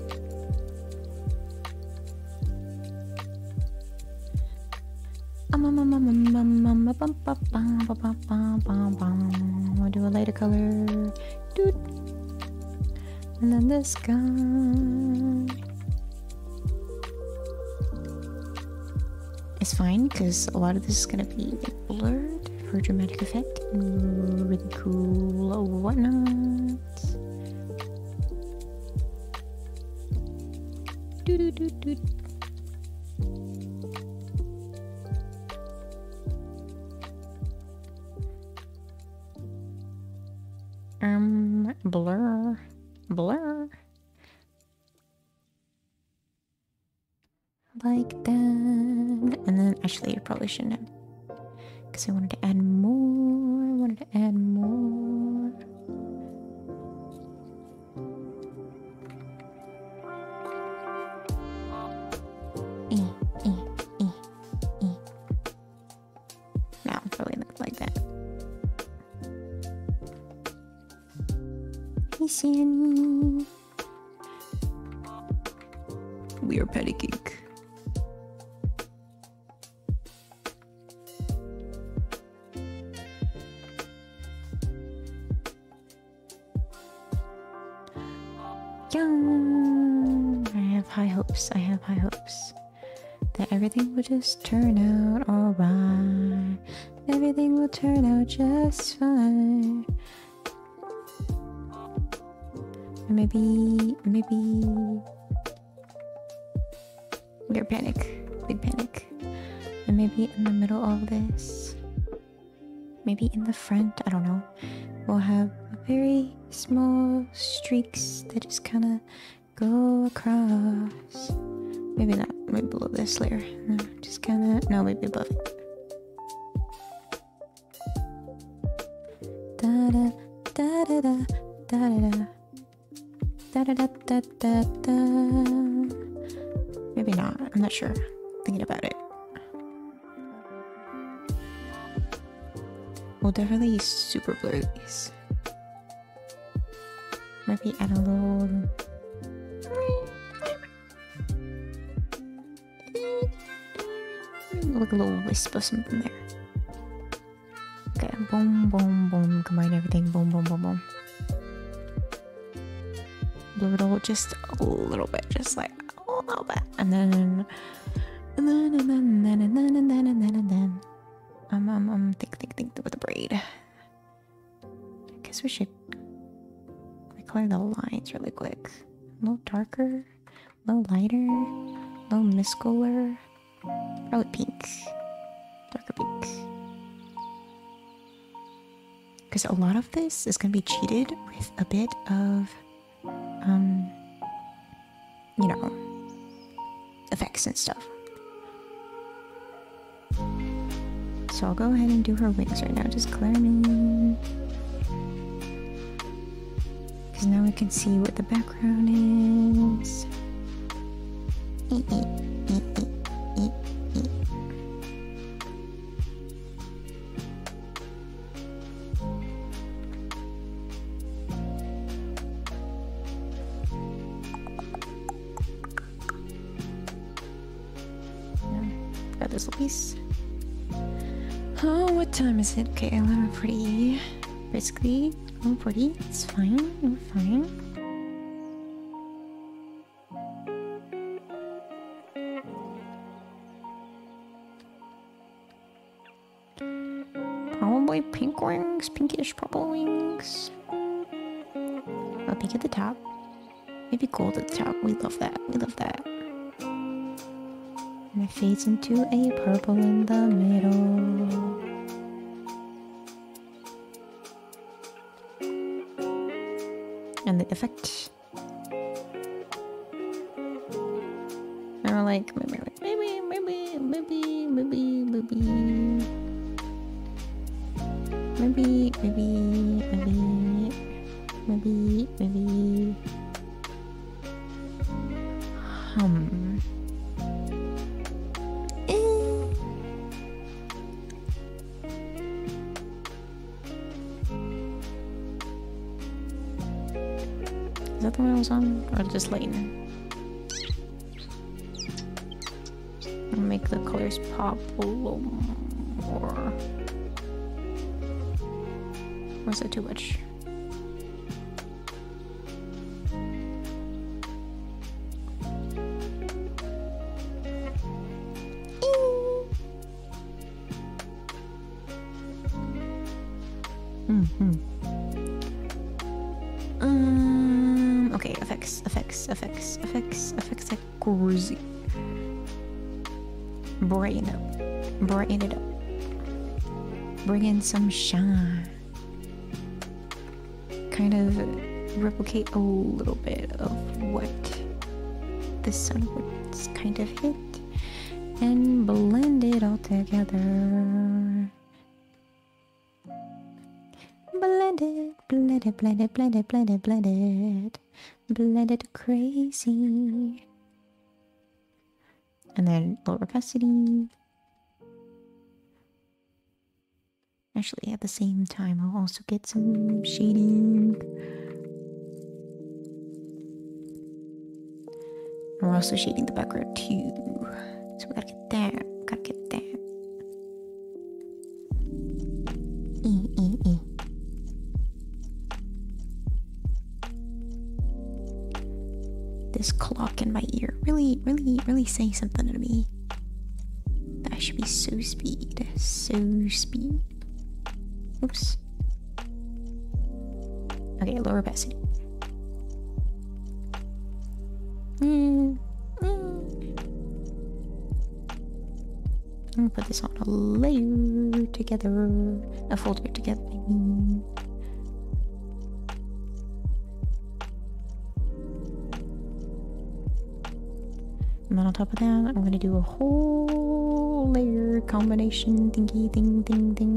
We'll do a lighter color. Doot. And then the sky. It's fine because a lot of this is gonna be blurred for dramatic effect and really cool or whatnot. Doot doot doot doot. Blur, blur, like that. And then actually, I probably shouldn't have, because I wanted to add more. I wanted to add more. Now, probably not like that. Hey, Sammy. We are patty cake. Yeah. I have high hopes. I have high hopes that everything will just turn out alright. Everything will turn out just fine. Maybe we're panic, big panic, and maybe in the middle of this, maybe in the front, I don't know, we'll have very small streaks that just kind of go across. Maybe not, maybe below this layer. No, just kind of, no, maybe above it. Da da da da da da da. Da, da, da, da, da, da. Maybe not. I'm not sure. Thinking about it. We'll definitely super blur these. Maybe add a little. Like a little wisp of something there. Okay, boom, boom, boom. Combine everything. Boom, boom, boom, boom. Blur it all just a little bit, just like a little bit, and then think with the braid. I guess we should recolor the lines really quick. A little darker, a little lighter, a little miscolor, probably pink, darker pink. Because a lot of this is gonna be cheated with a bit of you know, effects and stuff. So I'll go ahead and do her wings right now, just clear them in. Because now we can see what the background is. Got this little piece. Oh, what time is it? Okay, 11:40. Basically, 11:40. It's fine. We're fine. Probably pink wings, pinkish purple wings. Well, pink at the top. Maybe gold at the top. We love that. We love that. And it fades into a purple in the middle. And the effect. And a like maybe. Is that the one I was on? Or just Layton? I'll make the colors pop a little more. Or is that too much? Okay, effects like crazy. Brighten it up. Bring in some shine. Kind of replicate a little bit of what the sun would kind of hit and blend it all together. Blend it crazy. And then lower opacity. Actually, at the same time, I'll also get some shading. We're also shading the background too. So we gotta get that. This clock in my ear really saying something to me. That should be so speed. Oops. Okay, lower opacity. I'm gonna put this on a layer together. A folder together, I mean. And then on top of that, I'm gonna do a whole layer combination thingy thing.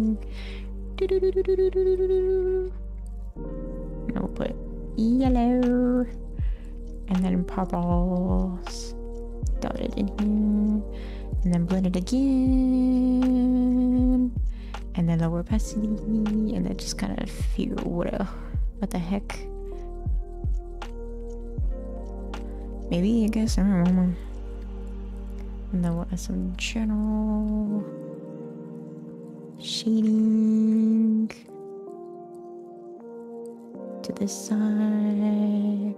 And we'll put yellow. And then purples. Dot it in here. And then blend it again. And then lower opacity. And then just kind of feel what the heck. Maybe, I guess, I don't know. And then we'll add some general shading to this side.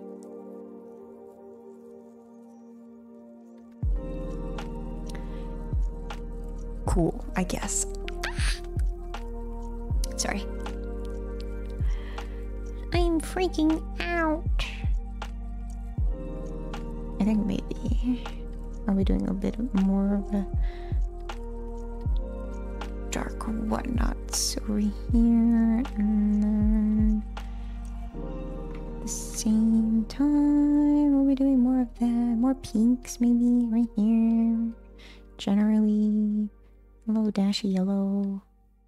Cool, I guess. Sorry. I'm freaking out. I think maybe are we doing a bit more of a dark whatnots over here, and then at the same time are we doing more of that, more pinks maybe right here, generally a little dash of yellow.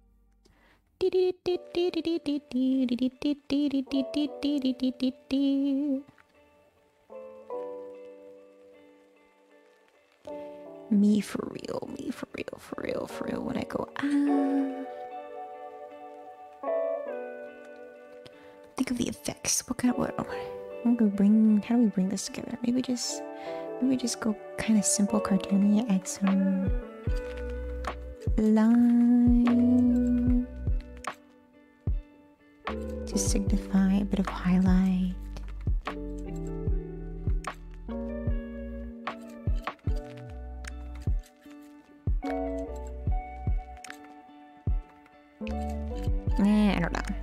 Me for real, when I go think of the effects. How do we bring this together? Maybe just go kind of simple cartoony, add some line to signify a bit of highlight. I don't know.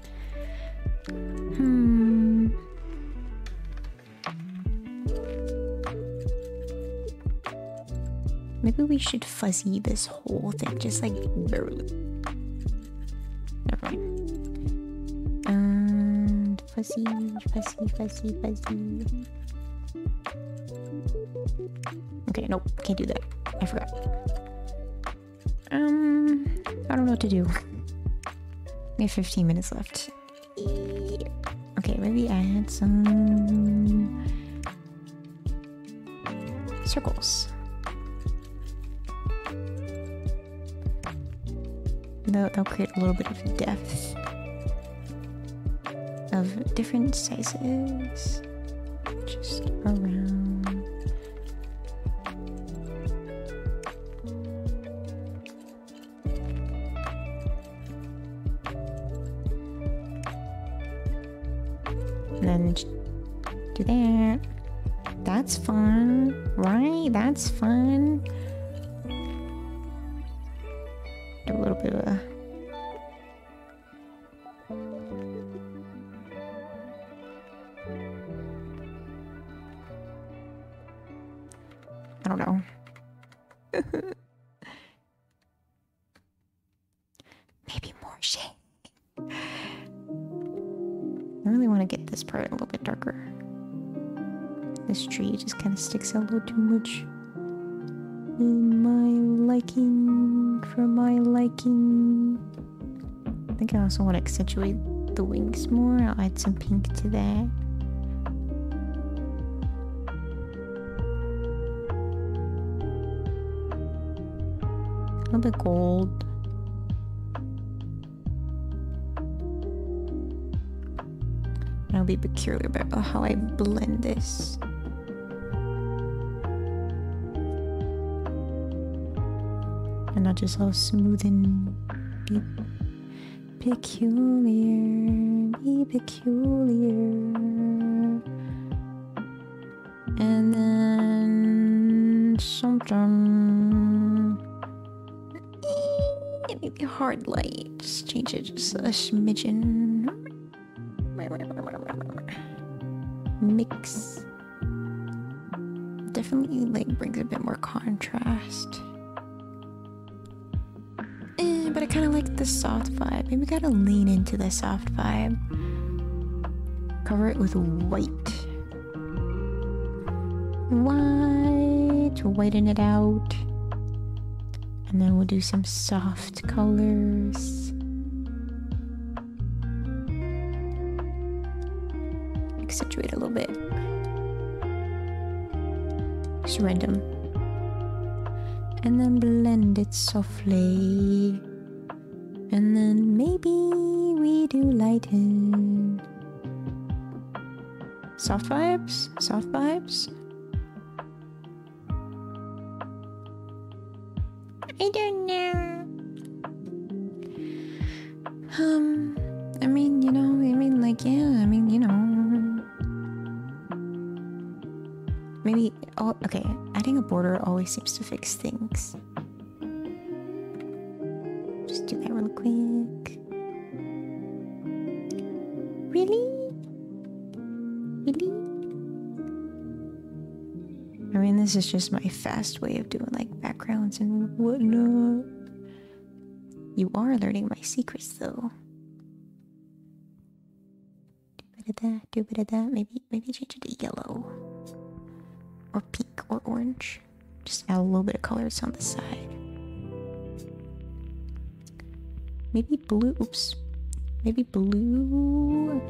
Maybe we should fuzzy this whole thing, just like barely. Never mind. And fuzzy. Okay, nope, can't do that. I forgot. I don't know what to do. We have 15 minutes left. Okay, maybe add some circles. They'll create a little bit of depth of different sizes just around. And then do that. That's fun, right? That's fun. Do a little bit of a I don't know. Maybe more shade. I really want to get this part a little bit darker. This tree just kind of sticks out a little too much. In my liking, for my liking. I think I also want to accentuate the wings more. I'll add some pink to that. A little bit gold. And I'll be peculiar about how I blend this. And not just all smooth and be peculiar, be peculiar. And then something. Maybe hard light. Just change it just a smidgen. Mix. Definitely like brings a bit more contrast. But I kind of like the soft vibe. Maybe we gotta lean into the soft vibe. Cover it with white. White. Whiten it out. And then we'll do some soft colors. Accentuate a little bit. Just random. And then blend it softly. And then maybe we do lighten. Soft vibes? Soft vibes? I don't know. I mean, you know, I mean, like, yeah, I mean, you know. Maybe, oh, okay, adding a border always seems to fix things. Just do that real quick. Really? Really? I mean, this is just my fast way of doing like backgrounds and whatnot. You are learning my secrets though. Do a bit of that, do a bit of that. Maybe change it to yellow. Or pink or orange. Just add a little bit of colors on the side. Maybe blue. Oops. Maybe blue.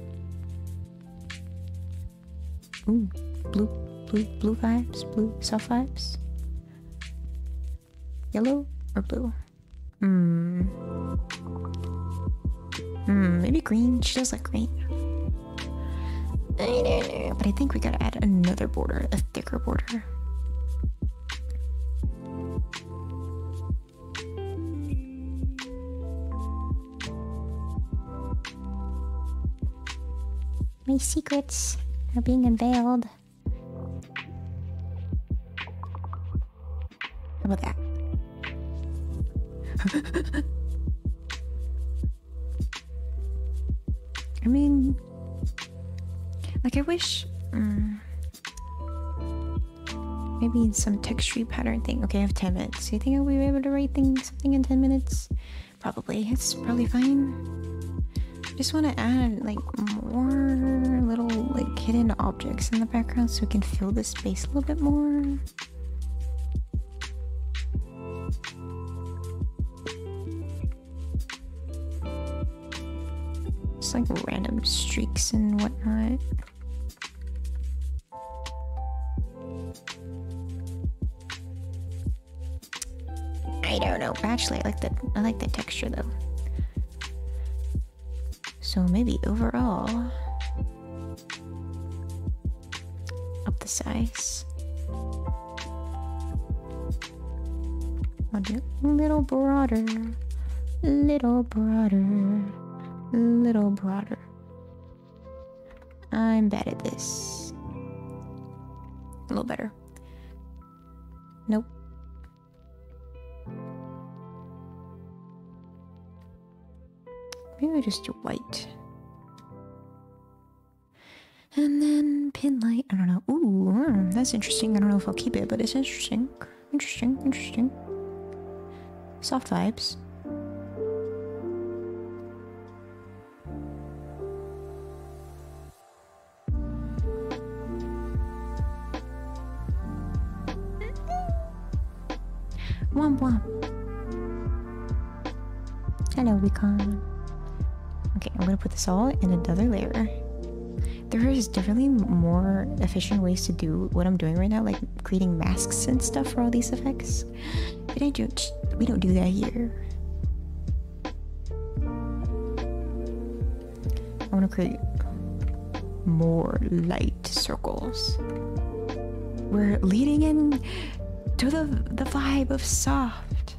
Ooh, blue vibes, blue soft vibes. Yellow or blue? Maybe green. She does like green. I don't know, but I think we gotta add another border, a thicker border. My secrets are being unveiled. How about that? I mean, like I wish, maybe some texture pattern thing. Okay, I have 10 minutes. Do you think I'll be able to write something in 10 minutes? Probably. It's probably fine. Just want to add like more little like hidden objects in the background so we can fill the space a little bit more. Just like random streaks and whatnot. I don't know. Actually, I like the texture though. So maybe overall, up the size. I'll do a little broader, little broader, little broader. I'm bad at this. A little better. Nope. Maybe I just do white. And then pin light. I don't know. Ooh, that's interesting. I don't know if I'll keep it, but it's interesting. Interesting. Soft vibes. Womp womp. Hello, Recon. Okay, I'm gonna put this all in another layer. There is definitely more efficient ways to do what I'm doing right now, like creating masks and stuff for all these effects. But we don't do that here. I want to create more light circles. We're leading in to the vibe of soft.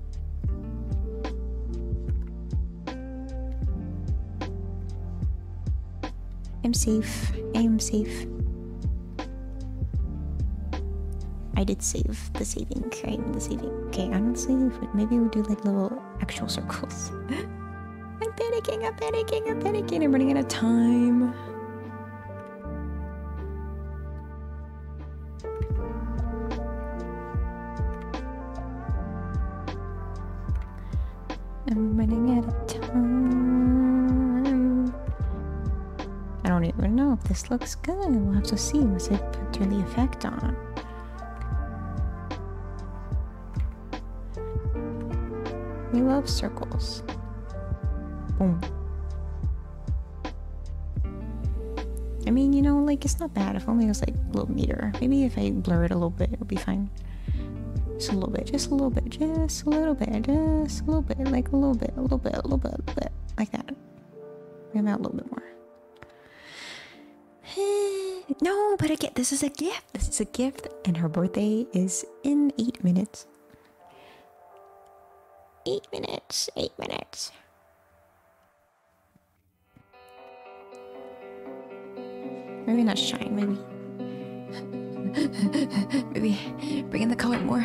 I'm safe. I am safe. I did save the saving, right? The saving. Okay, honestly, maybe we'll do like little actual circles. I'm panicking. I'm running out of time. I'm running out of time. I don't even know if this looks good. We'll have to see once I turn the effect on. We love circles. Boom. I mean, you know, like, it's not bad if only it was like a little meter. Maybe if I blur it a little bit, it'll be fine. Just a little bit, just a little bit, just a little bit, just a little bit, like a little bit, like that. Maybe out a little bit more. No, but again, this is a gift. This is a gift, and her birthday is in 8 minutes. 8 minutes. 8 minutes. Maybe not shine. Maybe. Maybe bring in the color more.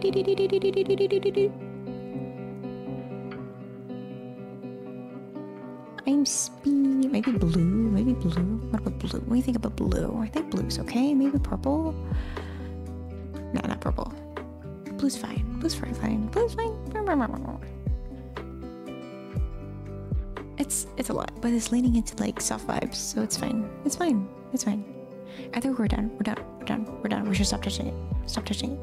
I'm speed. Maybe blue. Maybe blue. What about blue? What do you think about blue? I think blue's okay. Maybe purple. No, not purple. Blue's fine. Blue's fine. Blue's fine. It's a lot, but it's leaning into like soft vibes, so it's fine. It's fine. It's fine. I think we're done. We're done. We should stop touching it. Stop touching it.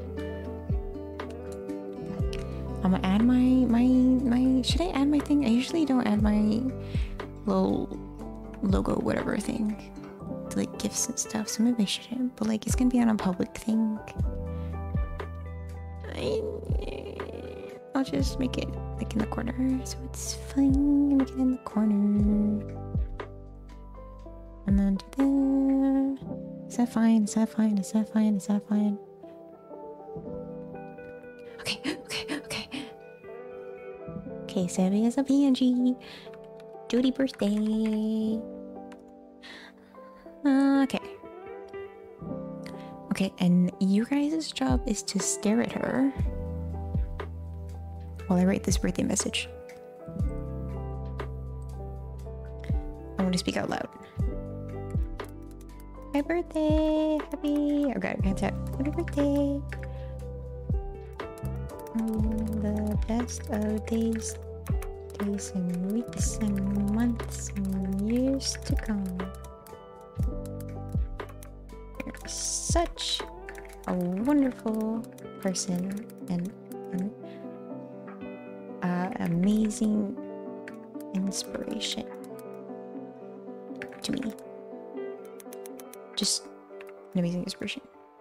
I'm gonna add my should I add my thing? I usually don't add my little logo whatever thing to like gifts and stuff, so maybe I shouldn't, but like it's gonna be on a public thing. I'll just make it like in the corner, so it's fine. Make it in the corner. And then do that. Is that fine? Is that fine? Is that fine? Is that fine? Okay. Okay, Savvy is a PNG. Judy birthday. Okay. Okay, and you guys' job is to stare at her while I write this birthday message. I want to speak out loud. Happy birthday! Happy... Oh god, I can't tap. Happy birthday! The best of days and weeks and months and years to come. You're such a wonderful person and an amazing inspiration. to me. Just an amazing inspiration.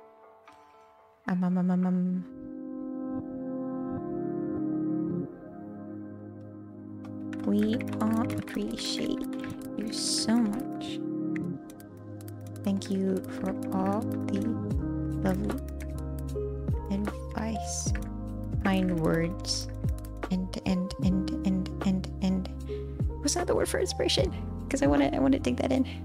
We all appreciate you so much. Thank you for all the lovely advice, kind words, and. What's another word for inspiration? Because I want to dig that in.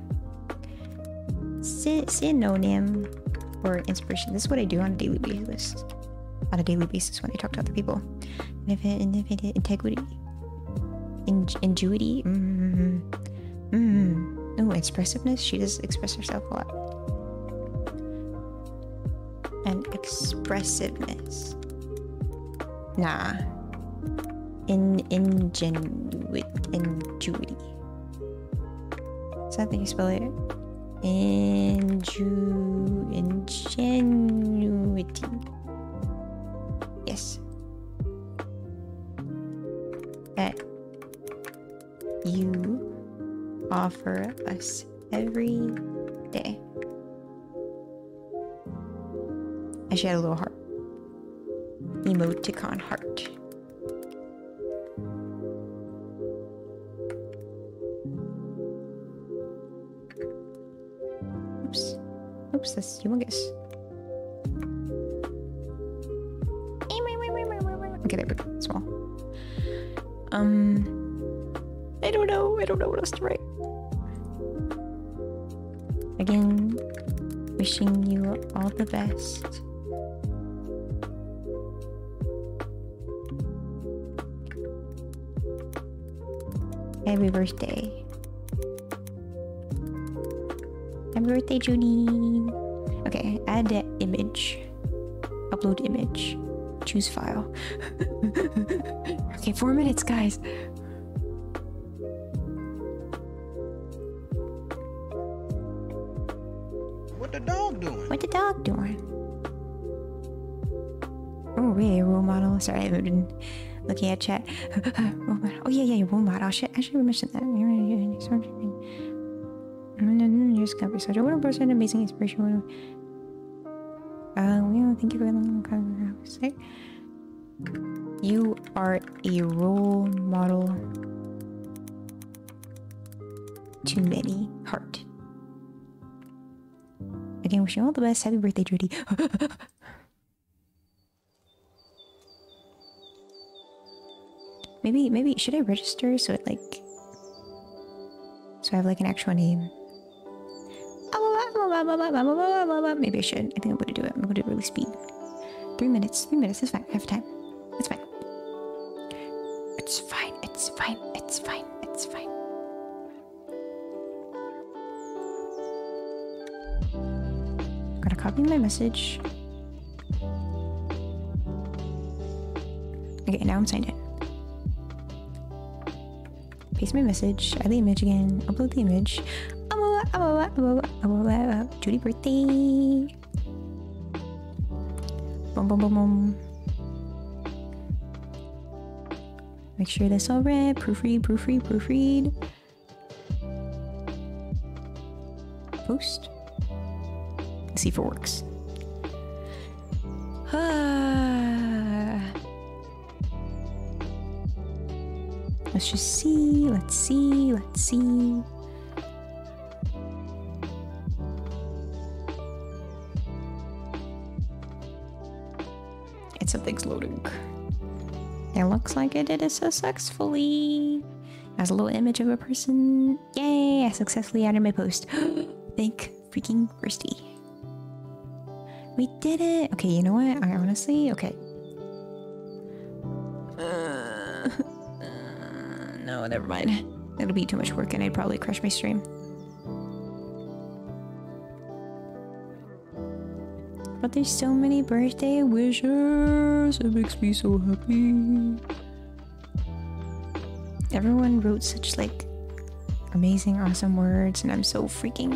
Synonym for inspiration. This is what I do on a daily basis. On a daily basis when I talk to other people. Integrity. Ingenuity. Oh, expressiveness. She does express herself a lot. And expressiveness. Nah. Ingenuity. Is that how you spell it? Ingenuity. Yes. That you offer us every day. And she had a little heart. Emoticon heart. Oops, that's humongous. Okay, there we go. Small. I don't know what else to write. Again, wishing you all the best. Happy birthday. Happy birthday, Judy. Okay, add the image. Upload image. Choose file. Okay, 4 minutes, guys. What the dog doing? What the dog doing? Oh, really? Role model? Sorry, I haven't been looking at chat. Role model. Oh, yeah, role model. I should mention that. Just got such a wonderful person, amazing inspiration. Thank you for the You are a role model to many. Heart. Again, wishing you all the best. Happy birthday, Judy. Maybe should I register so it like so I have like an actual name? Maybe I should. I think I'm going to do it. I'm going to do it really speed. 3 minutes. 3 minutes. It's fine. I have time. It's fine. It's fine. It's fine. It's fine. It's fine. Gotta copy my message. Okay, now I'm signed in. Paste my message. Add the image again. Upload the image. Judy birthday. Boom. Make sure that's all red. Proofread. Post. Let's see if it works. Let's just see. Let's see. Something's loading. It looks like I did it successfully. Has a little image of a person. Yay! I successfully added my post. Thank freaking Kirsty. We did it. Okay, you know what? I honestly, okay. No, never mind. It'll be too much work, and I'd probably crash my stream. But there's so many birthday wishes. It makes me so happy. Everyone wrote such like amazing, awesome words, and I'm so plain.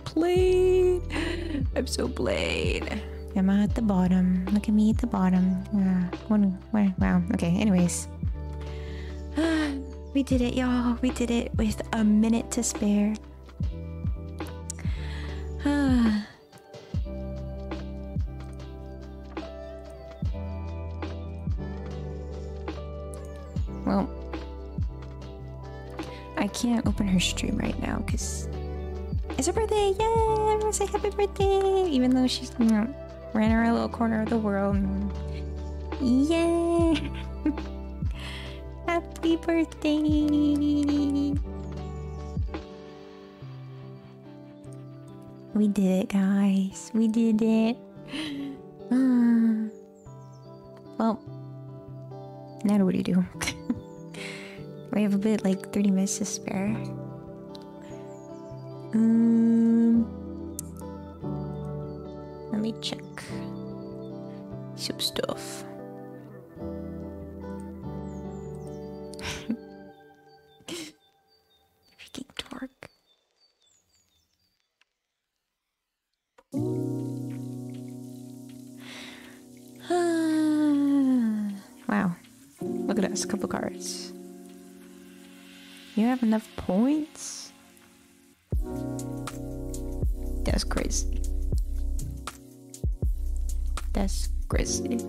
I'm so plain. I'm at the bottom. Look at me at the bottom. Wow. Okay, anyways. We did it, y'all. We did it with a minute to spare. Well, I can't open her stream right now because it's her birthday. Yay! Everyone say happy birthday! Even though she's, you know, ran her little corner of the world. Yay! Happy birthday! We did it, guys. We did it. Well, now what do you do? We have a bit, like 30 minutes to spare. Let me check some stuff. Freaking dork. Wow. Look at us, a couple cards. You have enough points? That's crazy. That's crazy.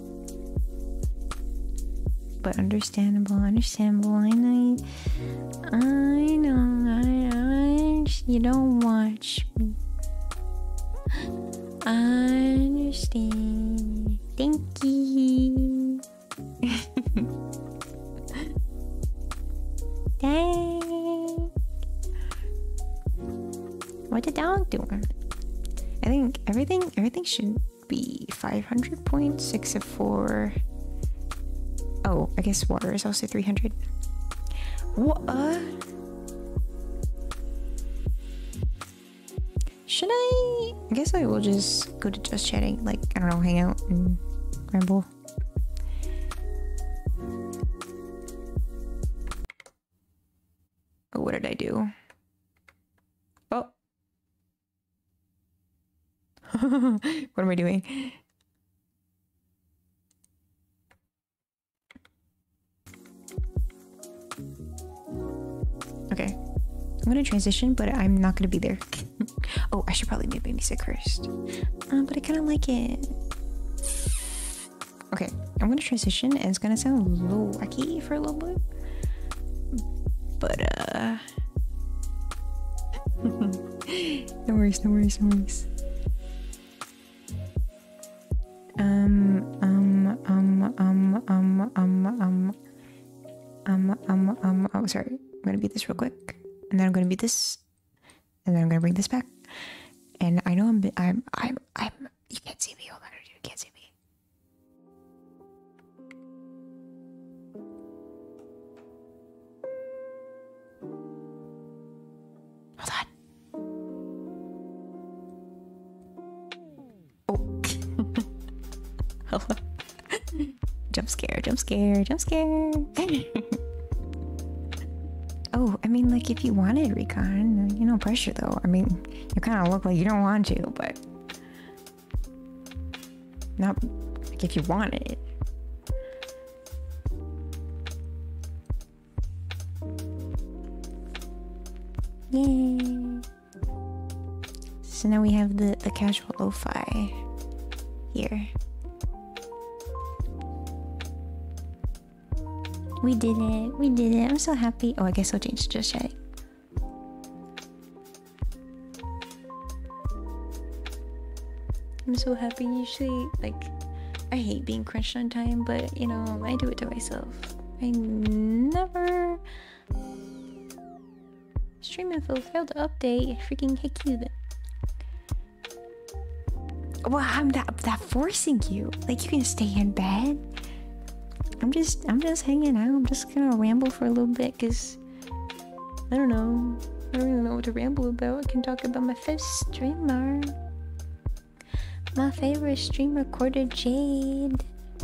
But understandable, understandable. I know. You don't watch me. I understand. Thank you. Dang. What the dog doing? I think everything should be 500 points except for, oh, I guess water is also 300. What? Should I guess I will just go to just chatting, like, I don't know, hang out and ramble. Oh, what did I do? Oh. What am I doing? Okay. I'm gonna transition, but I'm not gonna be there. Oh, I should probably make music first. But I kind of like it. Okay, I'm gonna transition, and it's gonna sound a little wacky for a little bit. But, no worries, no worries, no worries. Oh, sorry. I'm gonna beat this real quick, and then I'm gonna beat this, and then I'm gonna bring this back. And I know I'm. You can't see me. Hold on, you can't see me. Hold on. Oh. Hello. Jump scare, jump scare, jump scare. Oh, I mean, like, if you wanted recon, you know, pressure though. I mean, you kind of look like you don't want to, but not like if you wanted it. Yay! So now we have the casual lo-fi here. We did it. We did it. I'm so happy. Oh, I guess I'll change to just chatting. I'm so happy. Usually, like, I hate being crunched on time, but, you know, I do it to myself. I never... Stream info failed to update. Freaking heck you then. Well, I'm that forcing you. Like, you can stay in bed. I'm just hanging out. I'm just gonna ramble for a little bit because I don't know. I don't really know what to ramble about. I can talk about my favorite streamer. My favorite stream recorder, Jade.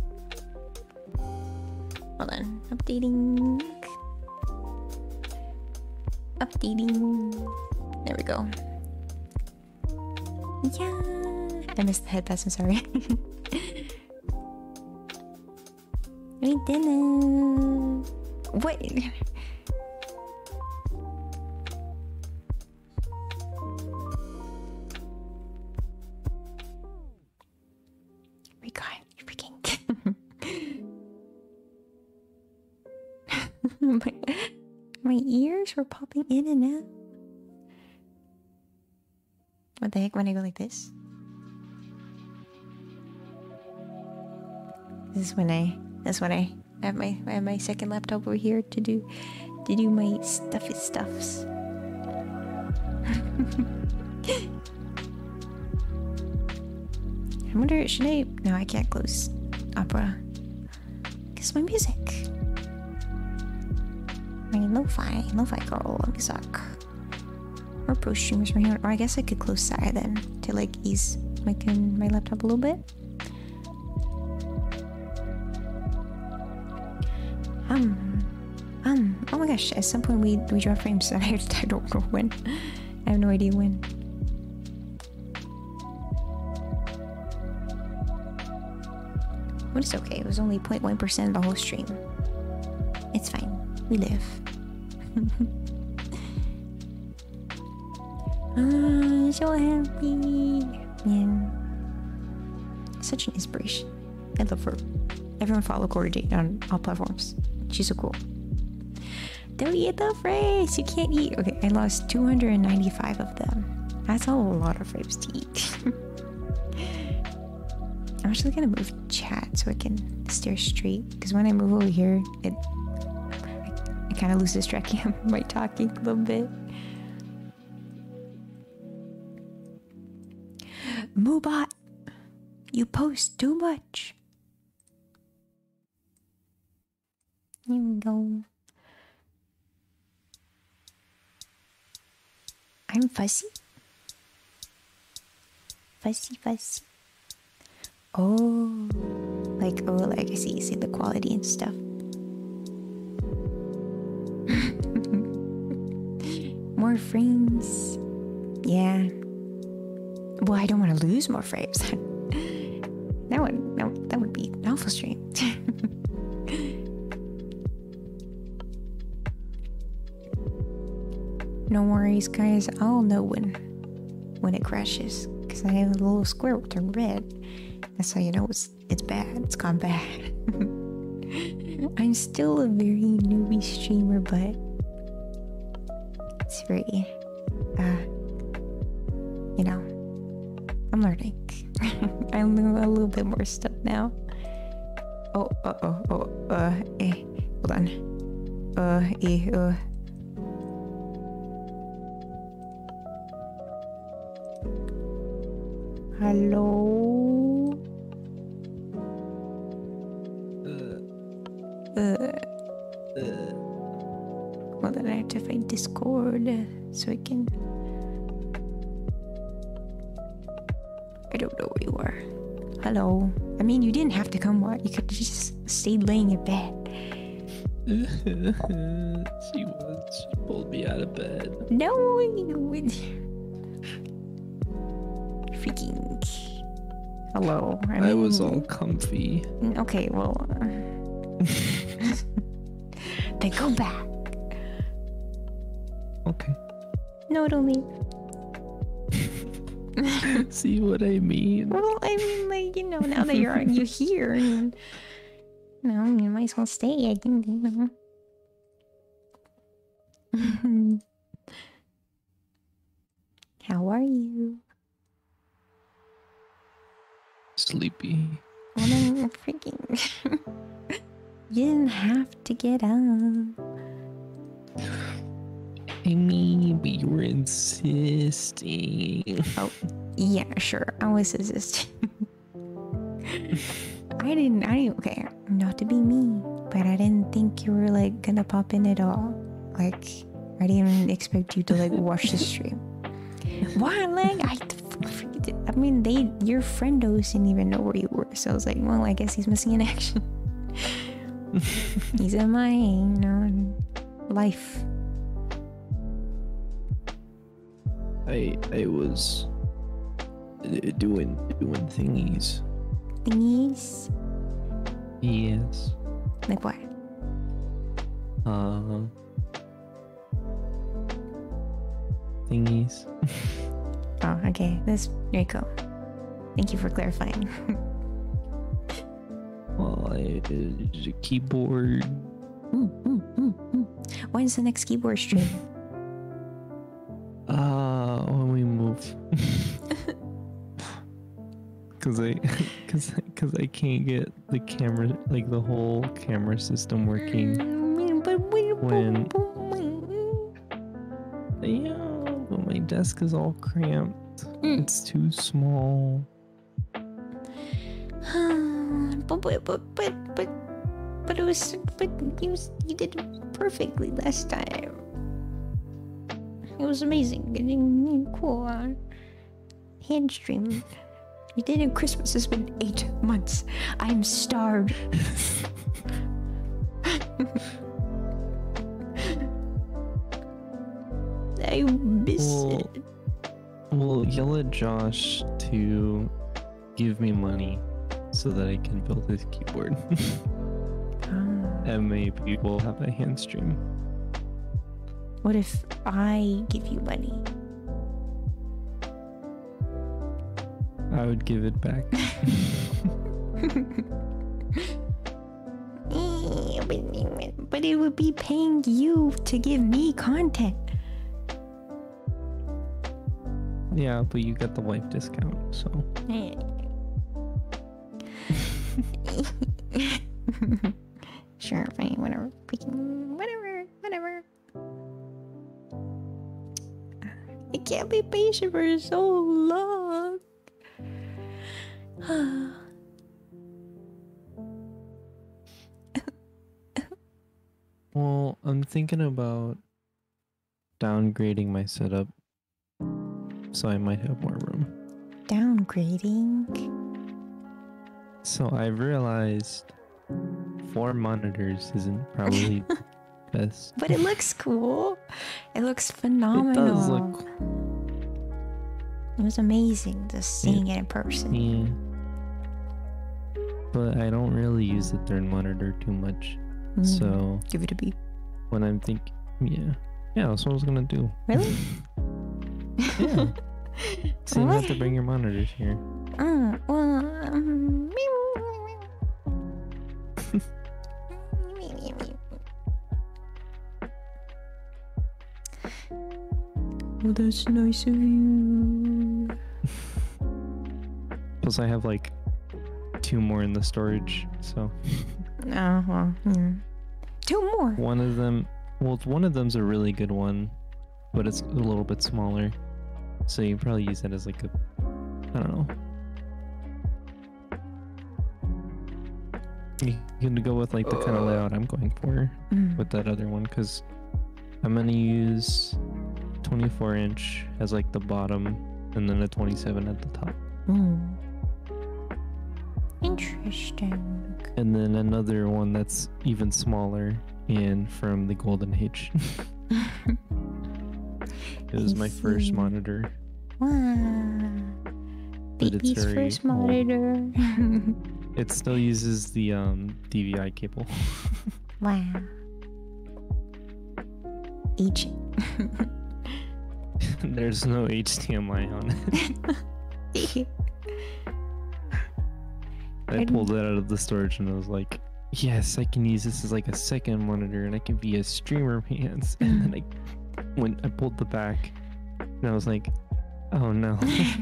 Hold on. Updating. Updating. There we go. Yeah. I missed the head pass. I'm sorry. We didn't. What? Recon, you're freaking. my ears were popping in and out. What the heck when I go like this? This is when I have my second laptop over here to do my stuffs. I wonder, should I? No, I can't close Opera. Cause my music. My lo-fi girl music. Or pro streamers from here. Or I guess I could close Sai then to like ease my laptop a little bit. Oh my gosh, at some point we draw frames and I don't know when. I have no idea when. But it's okay, it was only 0.1% of the whole stream. It's fine, we live. I'm so happy. Man. Such an inspiration. I love her. Everyone follow Corey Jade on all platforms. She's so cool. Don't eat the frames! You can't eat. Okay, I lost 295 of them. That's a lot of frames to eat. I'm actually gonna move chat so I can stare straight. Because when I move over here, I kind of lose distraction by talking a little bit. Moobot, you post too much. Here we go. I'm fussy. Fussy. Oh, like I see the quality and stuff. More frames. Yeah. Well, I don't want to lose more frames. that would be an awful stream. No worries, guys. I'll know when it crashes, because I have a little square will turn red. That's how you know it's bad. It's gone bad. I'm still a very newbie streamer, but it's very, you know, I'm learning. I know a little bit more stuff now. Hold on. Hello? Well, then I have to find Discord so I can... I don't know where you are. Hello? I mean, you didn't have to come, what? You could just stay laying in bed. She pulled me out of bed. No, you would... Freaking... Hello. I mean, was all comfy. Okay, well... Then go back. Okay. No, don't leave. See what I mean? Well, I mean, like, you know, now that you're here, and, you know, you might as well stay, I think, you know. How are you? Sleepy. Well, then, freaking... You didn't have to get up. I mean, we were insisting. Oh, yeah, sure. I was insisting. I didn't, okay, not to be me, but I didn't think you were, like, gonna pop in at all. Like, I didn't expect you to, like, watch the stream. Why, like, I mean, your friendos didn't even know where you were, so I was like, well, I guess he's missing in action. He's in my, you know, life. I was doing thingies. Thingies? Yes. Like what? Thingies. Oh, okay. There you go. Thank you for clarifying. Well, the keyboard When's the next keyboard stream? When we move. Cause I can't get the camera, like the whole camera system working. When yeah, but my desk is all cramped. It's too small. but it was you did it perfectly last time. It was amazing. Getting cool on hand stream. You did it. Christmas has been 8 months. I'm starved. I miss it. We'll yell at Josh to give me money so that I can build his keyboard. And maybe we'll have a hand stream. What if I give you money? I would give it back. But it would be paying you to give me content. Yeah, but you get the wife discount, so. Sure, fine, whatever. Whatever. I can't be patient for so long. Well, I'm thinking about downgrading my setup, so I might have more room. Downgrading? So I've realized 4 monitors isn't probably best. But it looks cool. It looks phenomenal. It does look. It was amazing just seeing it in person. Yeah. But I don't really use the third monitor too much. So give it a beep. when I'm thinking, yeah, that's what I was gonna do. Really? Yeah. So you have to bring your monitors here. Well, that's nice of you. Plus, I have like 2 more in the storage, so. Oh, well, yeah. 2 more. One of them's a really good one, but it's a little bit smaller. So you can probably use that as like a, I don't know. You can go with like the kind of layout I'm going for with that other one, because I'm gonna use 24-inch as like the bottom, and then a 27 at the top. Interesting. And then another one that's even smaller, and from the Golden Age. It was my first monitor. Wow. But it's Baby's very first old. monitor. It still uses the DVI cable. Wow. H. There's no HDMI on it. I pulled it out of the storage and I was like, yes, I can use this as like a second monitor and I can be a streamer pants. And then I pulled the back and I was like, oh no.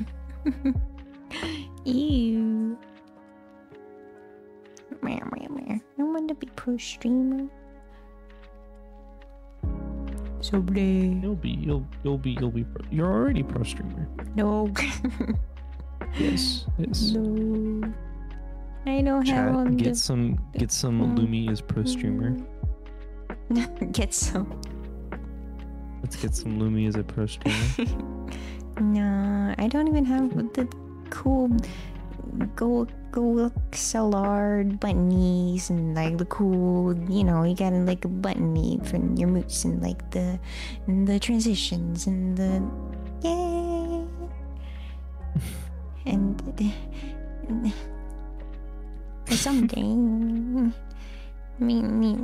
Ew. I want to be pro streamer. Someday. You'll be pro. You're already pro streamer. No. Yes. No. I don't Chat, have get some Lumi as pro streamer. Get some. Let's get some Lumi as a pro streamer. No, I don't even have the cool Go XLR buttonnies and like the cool, you got like a button for your moots and like the transitions and the yay and something. Me.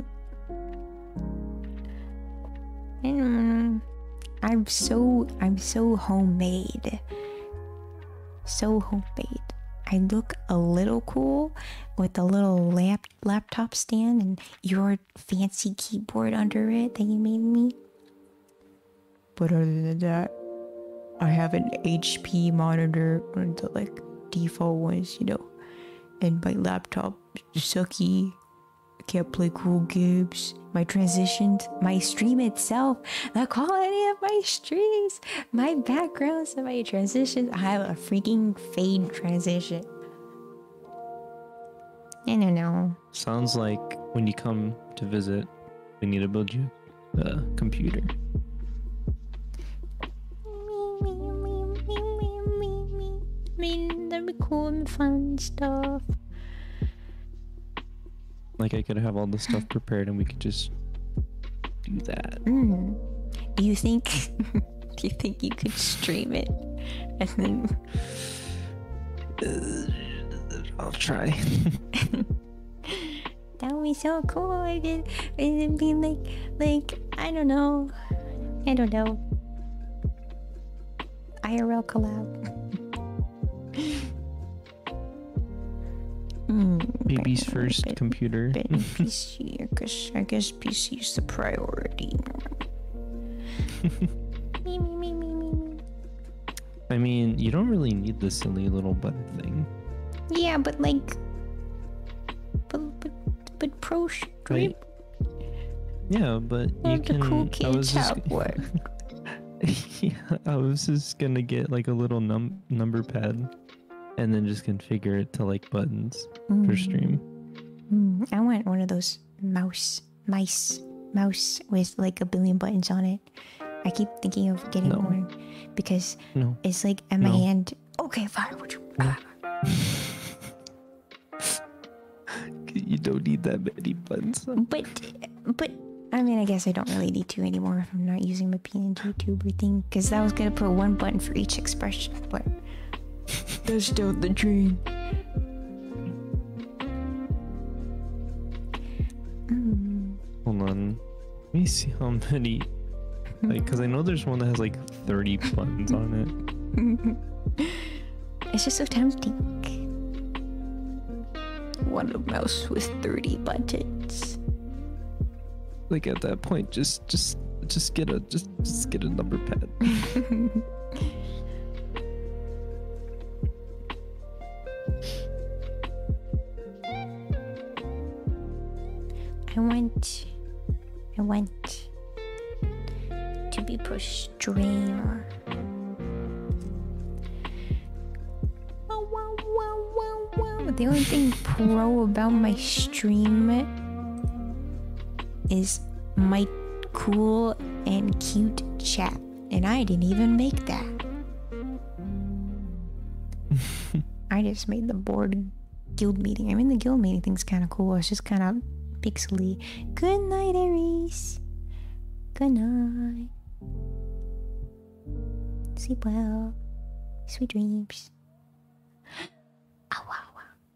I'm so homemade. So homemade. I look a little cool with a little laptop stand and your fancy keyboard under it that you made me. But other than that, I have an HP monitor, one of the like default ones, you know, and my laptop sucky. I can't play cool games. My transitions, my stream itself, the quality of my streams, my backgrounds and my transitions. I have a freaking fade transition. I don't know. Sounds like when you come to visit, we need to build you a computer. That'd be cool and fun stuff. Like I could have all the stuff prepared and we could just do that. Do you think do you think you could stream it and then I'll try. that would be so cool. It'd be like I don't know. IRL collab. Baby's first computer. PC, I guess PC is the priority. me. I mean, you don't really need the silly little button thing. Yeah, but like, but pro stream. Yeah, but you the can. cool kids have work. Yeah, I was just gonna get like a little number pad, and then just configure it to like buttons for stream. I want one of those mouse with like a billion buttons on it. I keep thinking of getting one because it's like in my hand. Okay, fine. You don't need that many buttons. But I mean, I guess I don't really need to anymore if I'm not using my PNG tuber thing, because I was gonna put one button for each expression, but that's still the dream. Hold on, let me see how many. Like, because I know there's one that has like 30 buttons on it. It's just so tempting. One a mouse with 30 buttons. Like at that point, just get a number pad. I want to be pro streamer. The only thing pro about my stream is my cool and cute chat, and I didn't even make that. I just made the board guild meeting. I mean, the guild meeting thing's kind of cool. It's just kind of pixely. Good night, Aries. Good night. Sleep well. Sweet dreams. Ow.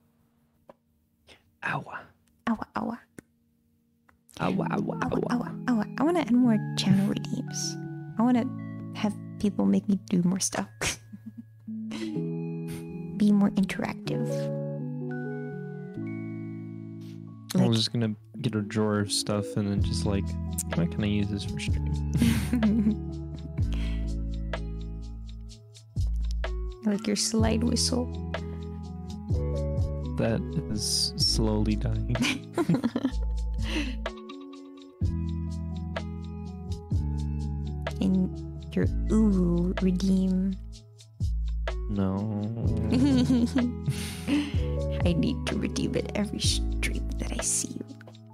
Ow. Ow. I want to add more channel redeems. I want to have people make me do more stuff. Be more interactive. Like, I was just gonna get a drawer of stuff and then just like, how can I use this for stream? Like your slide whistle. That is slowly dying. And your ooh redeem. No. I need to redeem it every stream that I see you.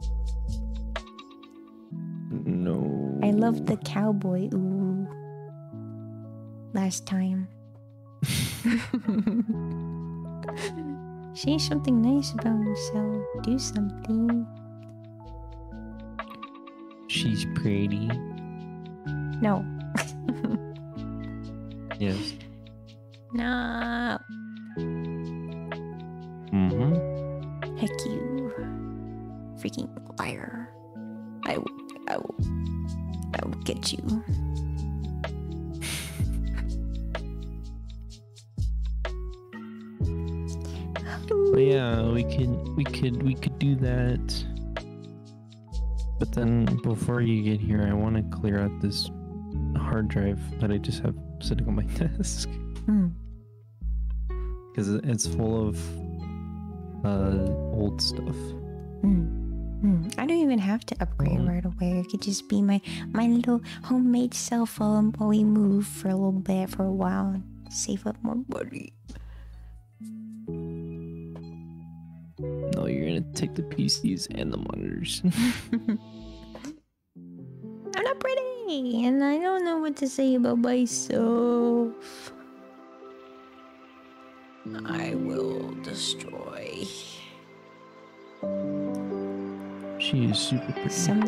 No. I love the cowboy ooh. Last time. Say something nice about himself. Do something. She's pretty. No. Yes. No. Mm-hmm. Heck you. Freaking liar. I will get you. we could do that. But then before you get here, I want to clear out this hard drive that I just have sitting on my desk. Because it's full of old stuff. I don't even have to upgrade right away. It could just be my little homemade cell phone while we move for a little bit, for a while, and save up more money. No, you're gonna take the PCs and the monitors. I'm not pretty, and I don't know what to say about myself. I will destroy. She is super pretty.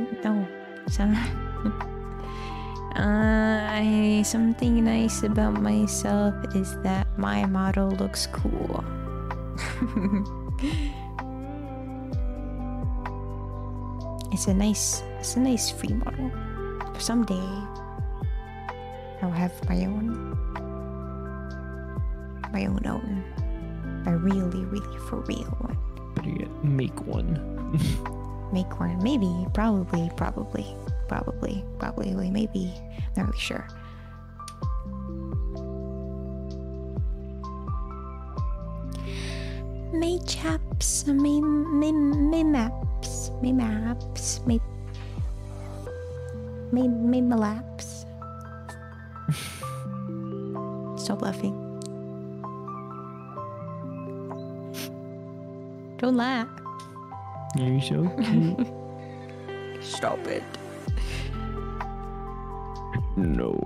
Something nice about myself is that my model looks cool. It's a nice free model. Someday I'll have my own. A really for real one. Better yet, make one. Make one. Maybe. Probably. Maybe. Not really sure. May chaps. May maps. May malaps. Stop laughing. Don't laugh. You're so cute. Stop it. No.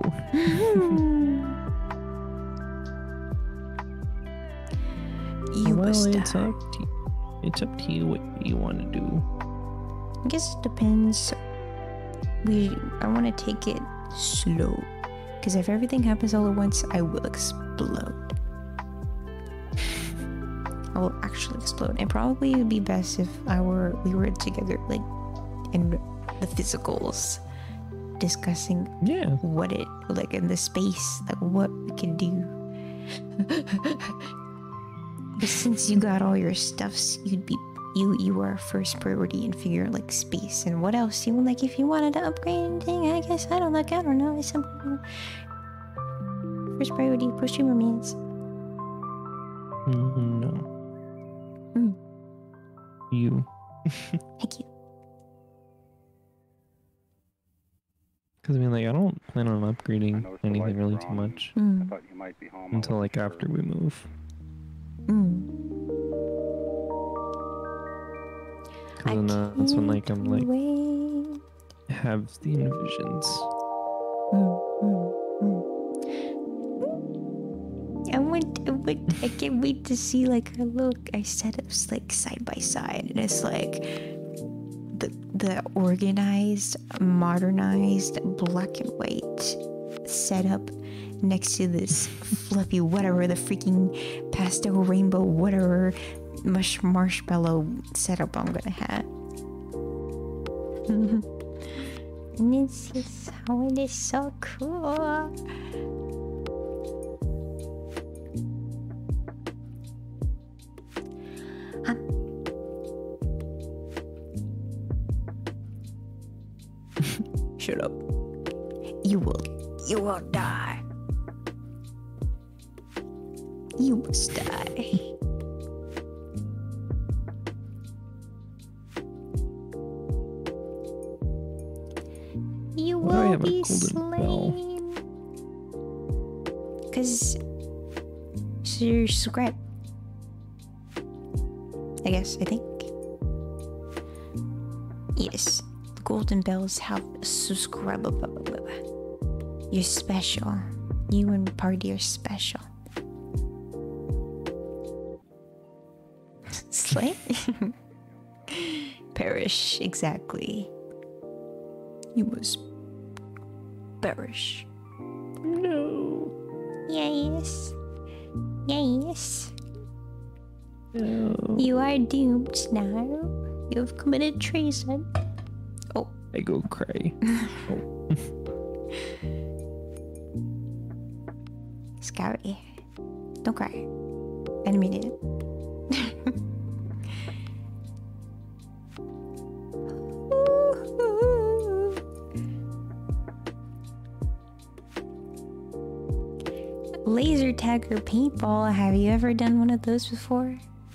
Well, it's up to you what you want to do. I guess it depends. I want to take it slow, because if everything happens all at once, I will explode. I will actually explode, and probably it would be best if we were together, like in the physicals, discussing what it like in the space, like what we can do. But since you got all your stuffs, you are first priority in figuring like space and what else you like. If you wanted to upgrade anything, I guess I don't know. It's something. First priority, push romance. No. You. Thank you. Because I mean, like, I don't plan on upgrading anything really too much until like after we move. Because then that's when like I'm like have the envisions. I can't wait to see like our our setups like side by side, and it's like the organized, modernized, black and white setup next to this fluffy whatever, the freaking pastel rainbow whatever marshmallow setup I'm gonna have. And this is how it is so cool. Shut up. You will die. You must die. You will be slain. Because you're subscribed. I think. Yes. Golden bells have a subscribe. You're special. You and party are special. Slay? Perish, exactly. You must perish. No. Yes. Yes. No. You are doomed now. You have committed treason. Oh. I go cry. Oh. Scary. Don't cry. I didn't mean it. laser tag or paintball. Have you ever done one of those before?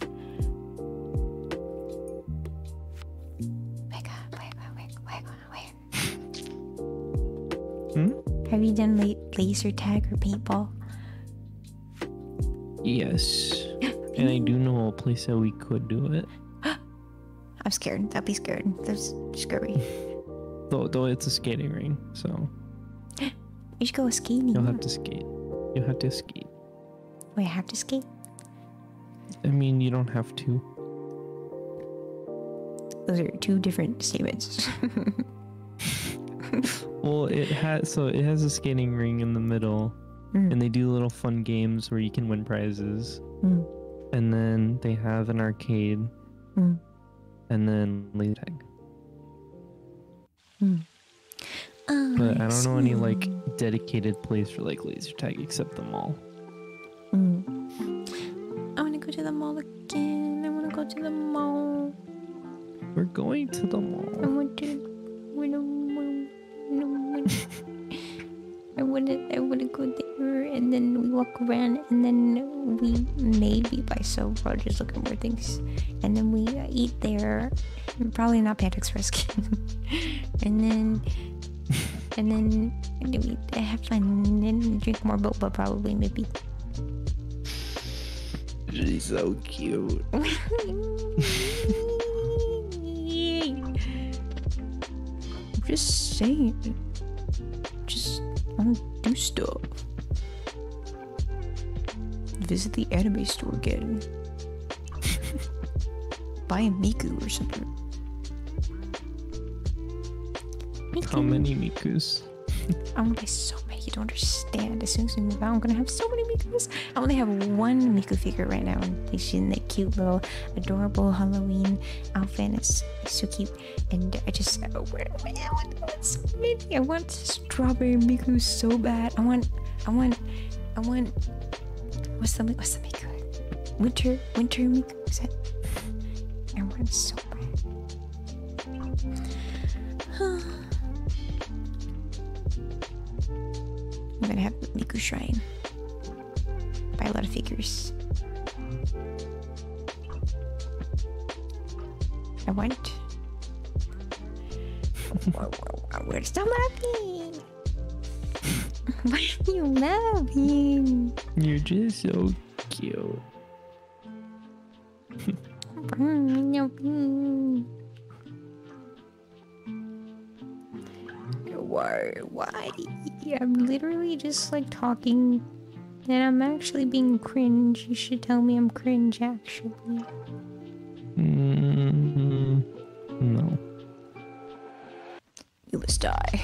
Have you done laser tag or paintball? Yes. And I do know a place that we could do it. I'm scared. I'll be scared. That's scary. Though it's a skating ring, so We should go skating. you'll have to skate. You'll have to skate. Wait, I have to skate? I mean, you don't have to. Those are two different statements. Well, it has a skating ring in the middle, and they do little fun games where you can win prizes. And then they have an arcade, and then laser tag. But I don't know any like dedicated place for like laser tag except the mall. I want to go to the mall again. I want to go to the mall. We're going to the mall. I want to go there, and then we walk around, and then we maybe buy soap or just look at more things, and then we eat there. Probably not Panda Express, and then we have fun, and then drink more boba, probably, maybe. She's so cute. Just saying. Just want to do stuff. Visit the anime store again. Buy a Miku or something. Miku. How many Mikus? I'm gonna buy so many. You don't understand. As soon as we move out, I'm gonna have so many Mikus. I only have one Miku figure right now, and she's in that cute little adorable Halloween outfit. And it's so cute. And I just I want so many. I want strawberry Miku so bad. I want what's the Miku? Winter Miku, is it? I want so bad. I'm gonna have the Miku Shrine. Buy a lot of figures. I want. Where's the laughing? Why are you laughing? You're just so cute. Why? I'm literally just like talking, and I'm actually being cringe. You should tell me I'm cringe, actually. No. You must die.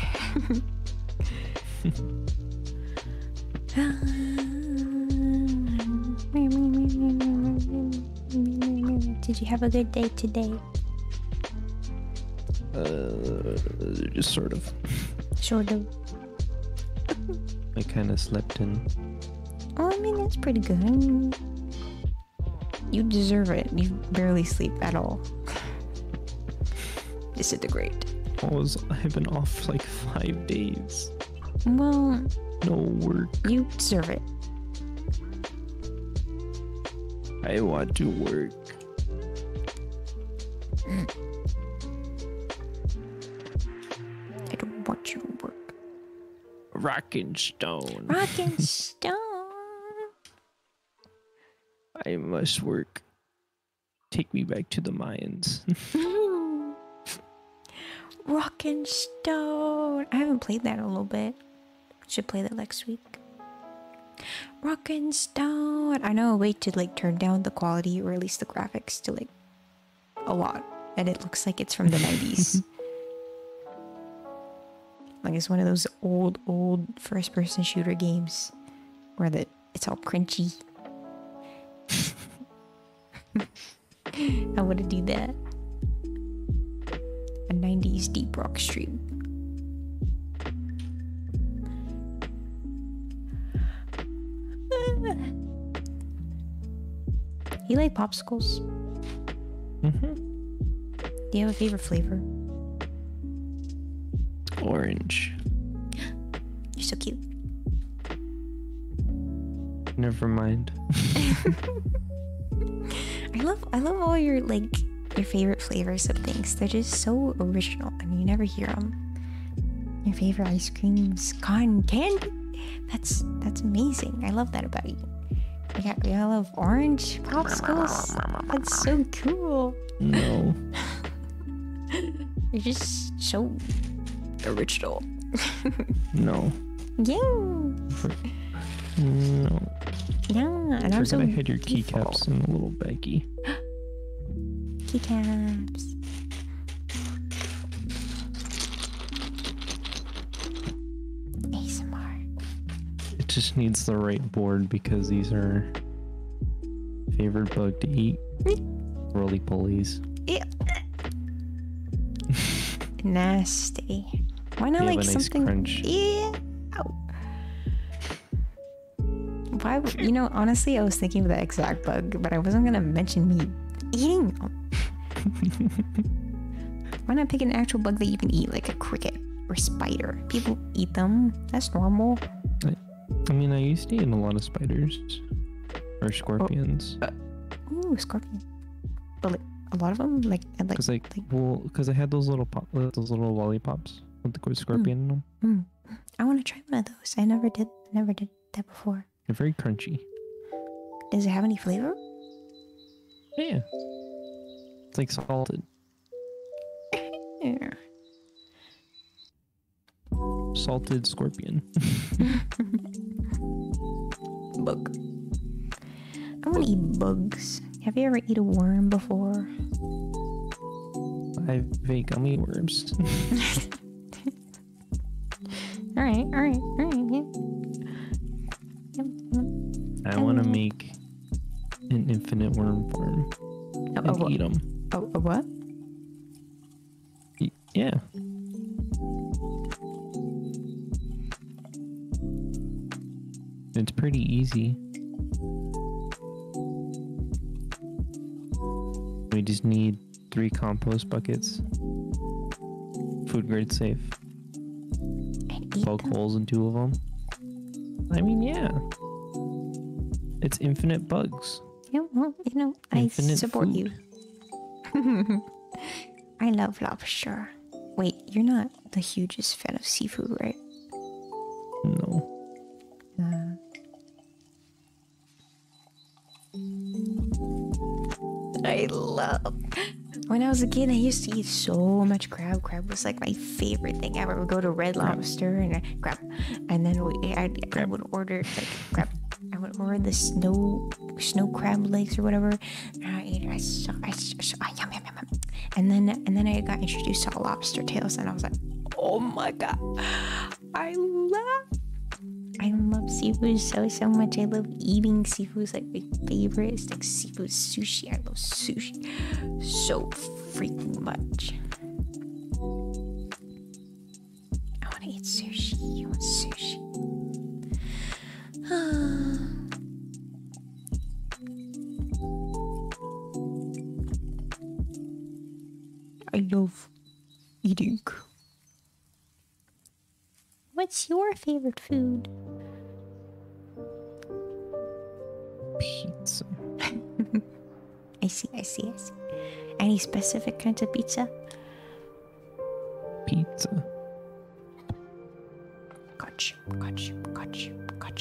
Did you have a good day today? Just sort of. Sort of. I kind of slept in. Oh, I mean, that's pretty good. I mean, you deserve it. You barely sleep at all. Disintegrate. I've been off for like 5 days. Well, No work. you deserve it. I want to work. I don't want you to work. Rockin' Stone. Rockin' Stone. I must work. Take me back to the Mayans. Rockin' Stone. I haven't played that in a little bit. Should play that next week. Rockin' Stone. I know a way to like turn down the quality or at least the graphics to like a lot, and it looks like it's from the 90s. Like it's one of those old first-person shooter games where it's all crunchy. I want to do that. A 90s deep rock stream. You like popsicles? Mm-hmm. Do you have a favorite flavor? Orange. You're so cute. Never mind. I love all your favorite flavors of things. They're just so original, and you never hear them. Your favorite ice creams, cotton candy. That's amazing. I love that about you. I love orange popsicles. That's so cool. No. You're just so original. No. Yeah. No. Yeah, and I'm so I had your beautiful. keycaps in a little baggie. Keycaps. ASMR. It just needs the right board because these are favorite bug to eat. Roly polies. Yeah. Nasty. Why not They have like a nice something? crunch. Yeah. Ow. Why? Honestly, I was thinking of the exact bug, but I wasn't gonna mention me eating them. Why not pick an actual bug that you can eat, like a cricket or spider? People eat them. That's normal. I mean, I used to eat a lot of spiders or scorpions. Ooh, scorpion. But like a lot of them, Because because I had those little lollipops with the scorpion in them. I want to try one of those. I never did that before. They're very crunchy. Does it have any flavor? Yeah. It's like salted. Yeah. Salted scorpion. Bug. I want to eat bugs. Have you ever eaten a worm before? I have gummy worms. Alright, yeah. I want to make an infinite worm farm and eat them. Oh, a what? Yeah. It's pretty easy. We just need 3 compost buckets. Food grade safe. And eat Poke them? holes in 2 of them. I mean, yeah. It's infinite bugs. Yeah, well, I Infinite support food. you. I love lobster. Wait, you're not the hugest fan of seafood, right? No. I love. When I was a kid, I used to eat so much crab. Crab was like my favorite thing ever. We'd go to Red Lobster and grab, and then I would order like crab. I would order the snow crab legs or whatever. And I ate it. Yum. And then I got introduced to lobster tails, and I was like, oh my god, I love seafood so much. I love eating seafood. It's like my favorite. It's like seafood sushi. I love sushi so freaking much. I want to eat sushi. I want sushi. I love eating. What's your favorite food? Pizza. I see. Any specific kinds of pizza? Pizza. Got you.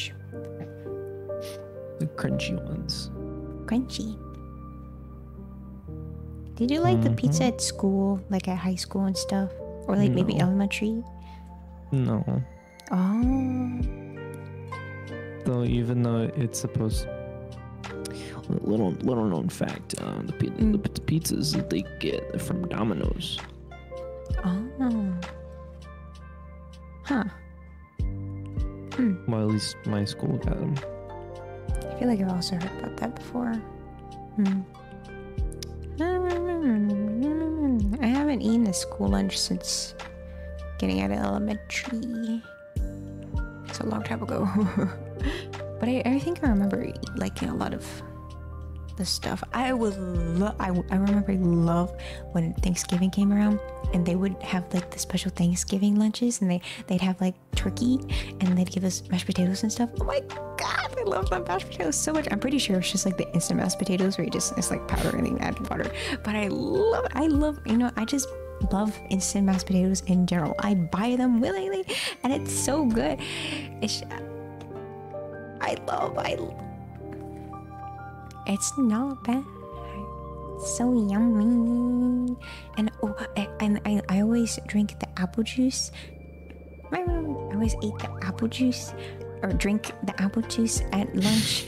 The crunchy ones. Crunchy. Did you like the pizza at school, like at high school and stuff? Or like maybe No. elementary? No. Oh. Though, even though it's supposed. Little known fact, the pizzas that they get are from Domino's. Oh. Huh. Well, at least my school got them. I feel like I've also heard about that before. I haven't eaten a school lunch since getting out of elementary. It's a long time ago. But I think I remember liking a lot of the stuff. I remember love when Thanksgiving came around and they would have like the special Thanksgiving lunches and they'd have like turkey and they'd give us mashed potatoes and stuff. Oh my god, I love that mashed potatoes so much. I'm pretty sure it's just like the instant mashed potatoes where you just, it's like powder and then add water. But I love, you know, I just love instant mashed potatoes in general. I buy them willingly and it's so good. It's, it's not bad. It's so yummy. And oh, and I always drink the apple juice. I always eat the apple juice or drink the apple juice at lunch.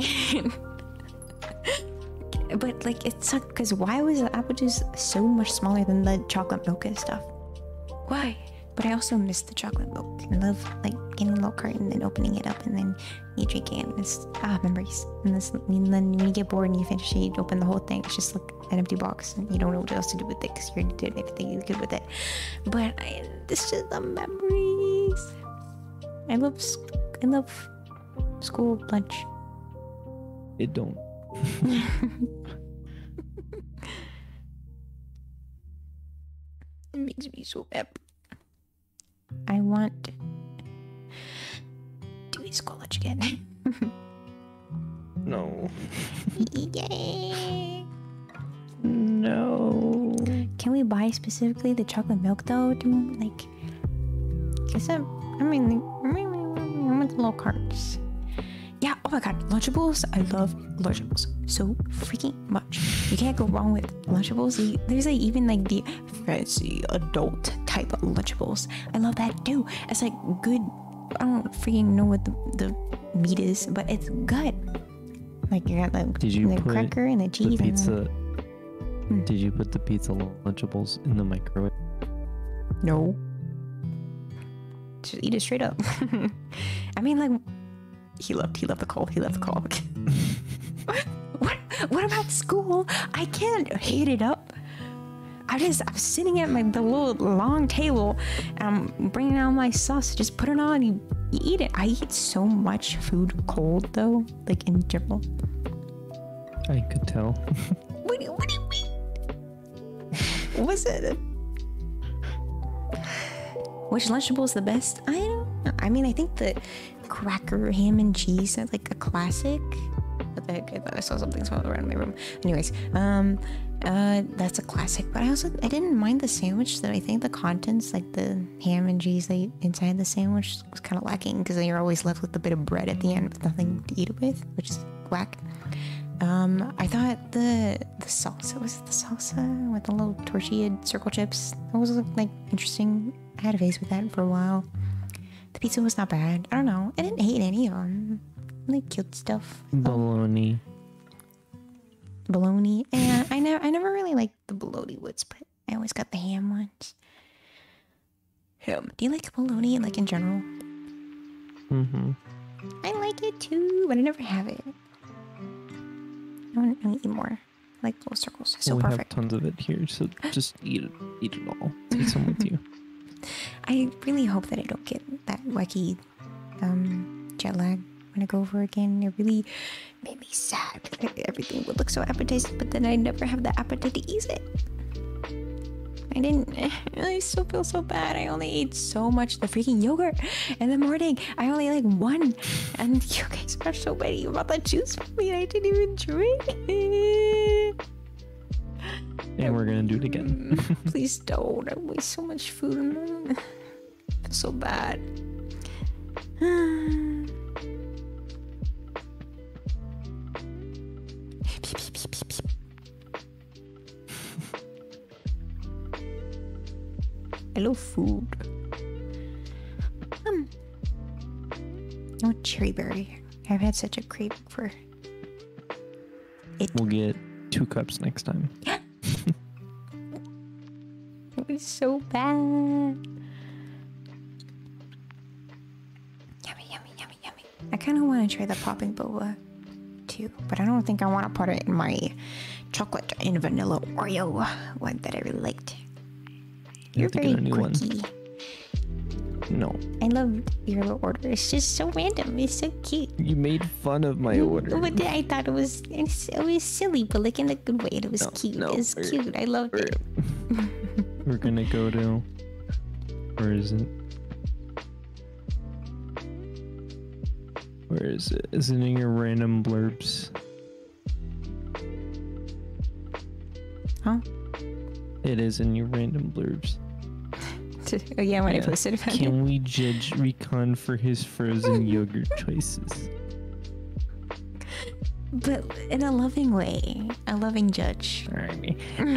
But like it sucked because why was the apple juice so much smaller than the chocolate milk and stuff? Why? But I also miss the chocolate milk. I love like getting a little carton and opening it up and then you drink it and it's memories. And then when you get bored and you finish it, you open the whole thing. It's just like an empty box and you don't know what else to do with it because you already did everything you could with it. But this is the memories. I love school lunch. It don't. It makes me so happy. I want to eat school lunch again. No. Yay! No. Can we buy specifically the chocolate milk though? Like, cause I want the little carts. Yeah. Oh my god, Lunchables! I love Lunchables so freaking much. You can't go wrong with Lunchables. There's like even like the fancy adult type of Lunchables. I love that too. It's like good. I don't freaking know what the meat is, but it's good. Like you got the cracker and the cheese. The pizza. And Did you put the pizza Lunchables in the microwave? no. Just eat it straight up. I mean, like he loved the call. He loved the call. What about school? I can't heat it up. I'm sitting at the little long table and I'm bringing out my sauce. Just put it on. You eat it. I eat so much food cold though, like in general. I could tell. What do you mean? Was it? Which Lunchable is the best? I don't know. I mean, I think the cracker ham and cheese is like a classic. What the heck? I thought I saw something swirl around my room. Anyways, that's a classic. But I didn't mind the sandwich. That I think the contents, like the ham and cheese inside the sandwich, was kind of lacking because then you're always left with a bit of bread at the end with nothing to eat it with, which is whack. I thought the salsa was the salsa with the little tortilla circle chips. That was like interesting. I had a phase with that for a while. The pizza was not bad. I don't know. I didn't hate any of them. Like cute stuff. Bologna. Yeah, I never really liked the bologna ones, but I always got the ham ones. Ham. Do you like bologna like in general? Mm-hmm. I like it too, but I never have it. I want to eat more. I like little circles. It's so we perfect. have tons of it here, so just eat it all. Take some with you. I really hope that I don't get that wacky jet lag when I go over again. It really made me sad. Everything would look so appetizing, but then I never have the appetite to eat it. I still feel so bad. I only ate so much the freaking yogurt in the morning. I only like one, and you guys are so many about that juice for me. I didn't even drink it. And we're gonna do it again. Please don't. I waste so much food. I feel so bad. I love food. No cherry berry. I've had such a craving for it. We'll get 2 cups next time. It was so bad. Yummy. I kind of want to try the popping boba too, but I don't think I want to put it in my chocolate and vanilla Oreo one that I really liked. You're very quirky. No. I love your little order. It's just so random. It's so cute. You made fun of my order. But I thought it was silly, but like in a good way. It was cute. It was cute. I loved it. We're gonna go to... Where is it? Where is it? Is it in your random blurbs? Huh? It is in your random blurbs. Oh yeah, when I Yeah. posted about it. Can we judge Recon for his frozen yogurt choices? But in a loving way. A loving judge. Alright.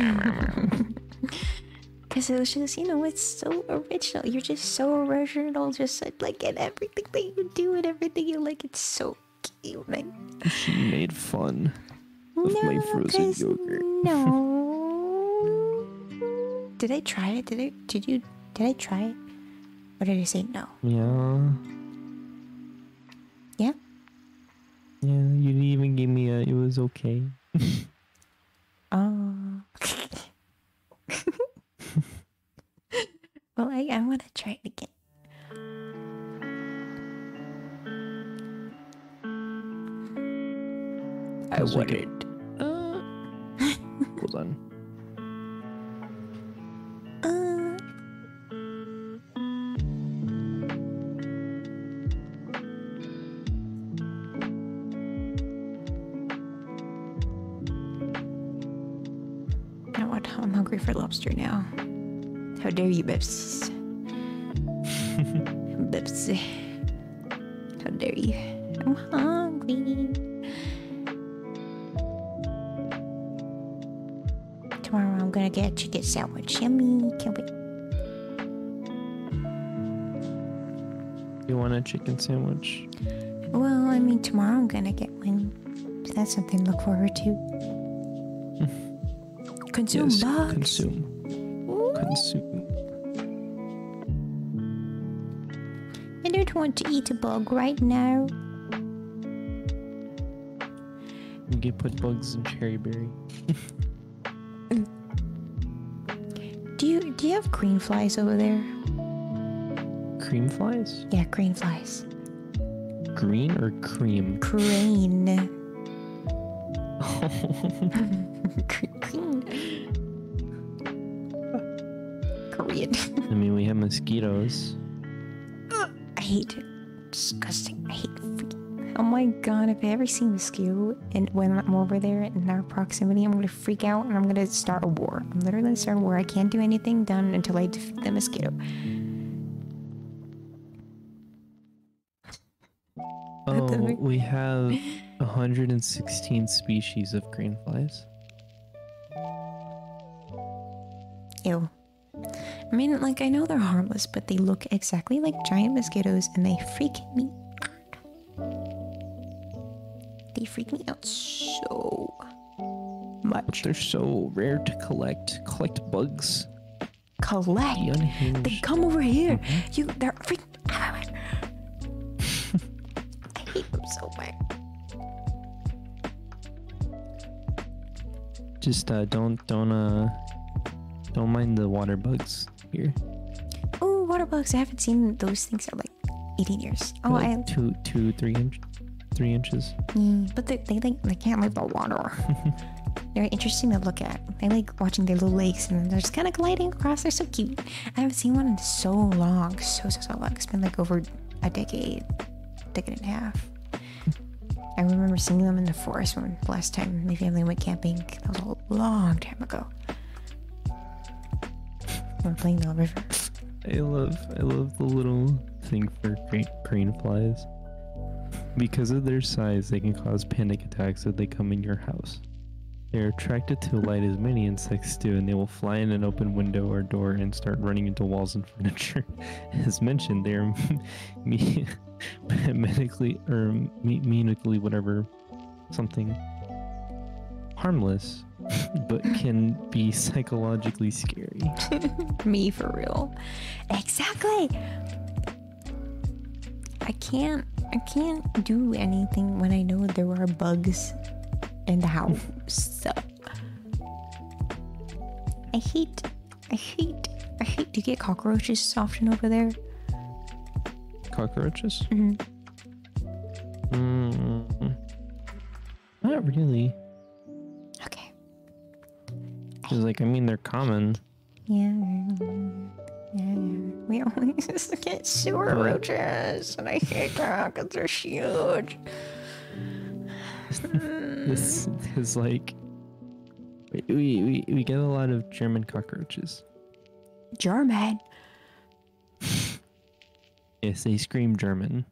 Because it was just, you know, it's so original. You're just so original, just like in everything that you do and everything you like. It's so cute. Like, She made fun of my frozen 'cause yogurt. No. Did I try it? Did I try it? Or did I say no? Yeah. Yeah? Yeah, you didn't even give me it was okay. Oh. Well, I want to try it again. I How's want it? it. Hold on. You know what? I'm hungry for lobster now. How dare you, Bips? Bips. How dare you? I'm hungry. Tomorrow I'm gonna get a chicken sandwich. Yummy. Can't wait. You want a chicken sandwich? Well, I mean, tomorrow I'm gonna get one. So that's something to look forward to. Consume Yes, bugs. consume. Ooh. Consume. I don't want to eat a bug right now. You can put bugs in cherry berry. Do you have green flies over there? Cream flies? Yeah, green flies. Green or cream? Crane. Green. Korean. I mean, we have mosquitoes. I hate it. Disgusting. I hate freaking. Oh my god, if I ever see a mosquito and when I'm over there in our proximity, I'm gonna freak out and I'm gonna start a war. I'm literally gonna start a war. I can't do anything done until I defeat the mosquito. Oh, we have 116 species of green flies. Ew. I mean, like, I know they're harmless, but they look exactly like giant mosquitoes and they freak me out. They freak me out so much. They're so rare to collect. Collect bugs. Collect. Be They unhinged. come over here. They're freak. I hate them so much. Just don't mind the water bugs here. Oh, water bugs. I haven't seen those things in like 18 years. Oh, Like 3 inches. but they can't leave the water. They're interesting to look at. I like watching their little legs and they're just kind of gliding across. They're so cute. I haven't seen one in so long. So long. It's been like over a decade and a half. I remember seeing them in the forest when the last time my family went camping. That was a long time ago. We were playing the river. I love the little thing for crane flies. Because of their size, they can cause panic attacks if they come in your house. They are attracted to light as many insects do, and they will fly in an open window or door and start running into walls and furniture. As mentioned, they are medically or mechanically whatever something harmless, but can be psychologically scary. Me for real. Exactly. I can't do anything when I know there are bugs in the house. I hate. Do you get cockroaches often over there? Cockroaches? Mhm. Not really. Okay. Cause like I mean they're common. Yeah. We always get sewer roaches, and I hate that because they're huge. This is like we get a lot of German cockroaches. German. Yes, they scream German.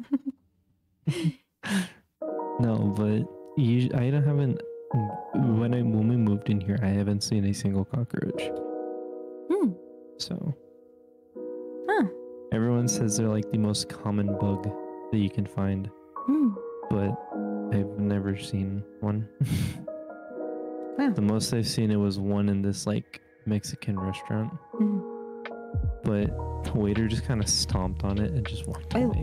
No, but I haven't. When we moved in here, I haven't seen a single cockroach. So, everyone says they're like the most common bug that you can find, but I've never seen one. Wow. The most I've seen, it was one in this like Mexican restaurant, but the waiter just kind of stomped on it and just walked away.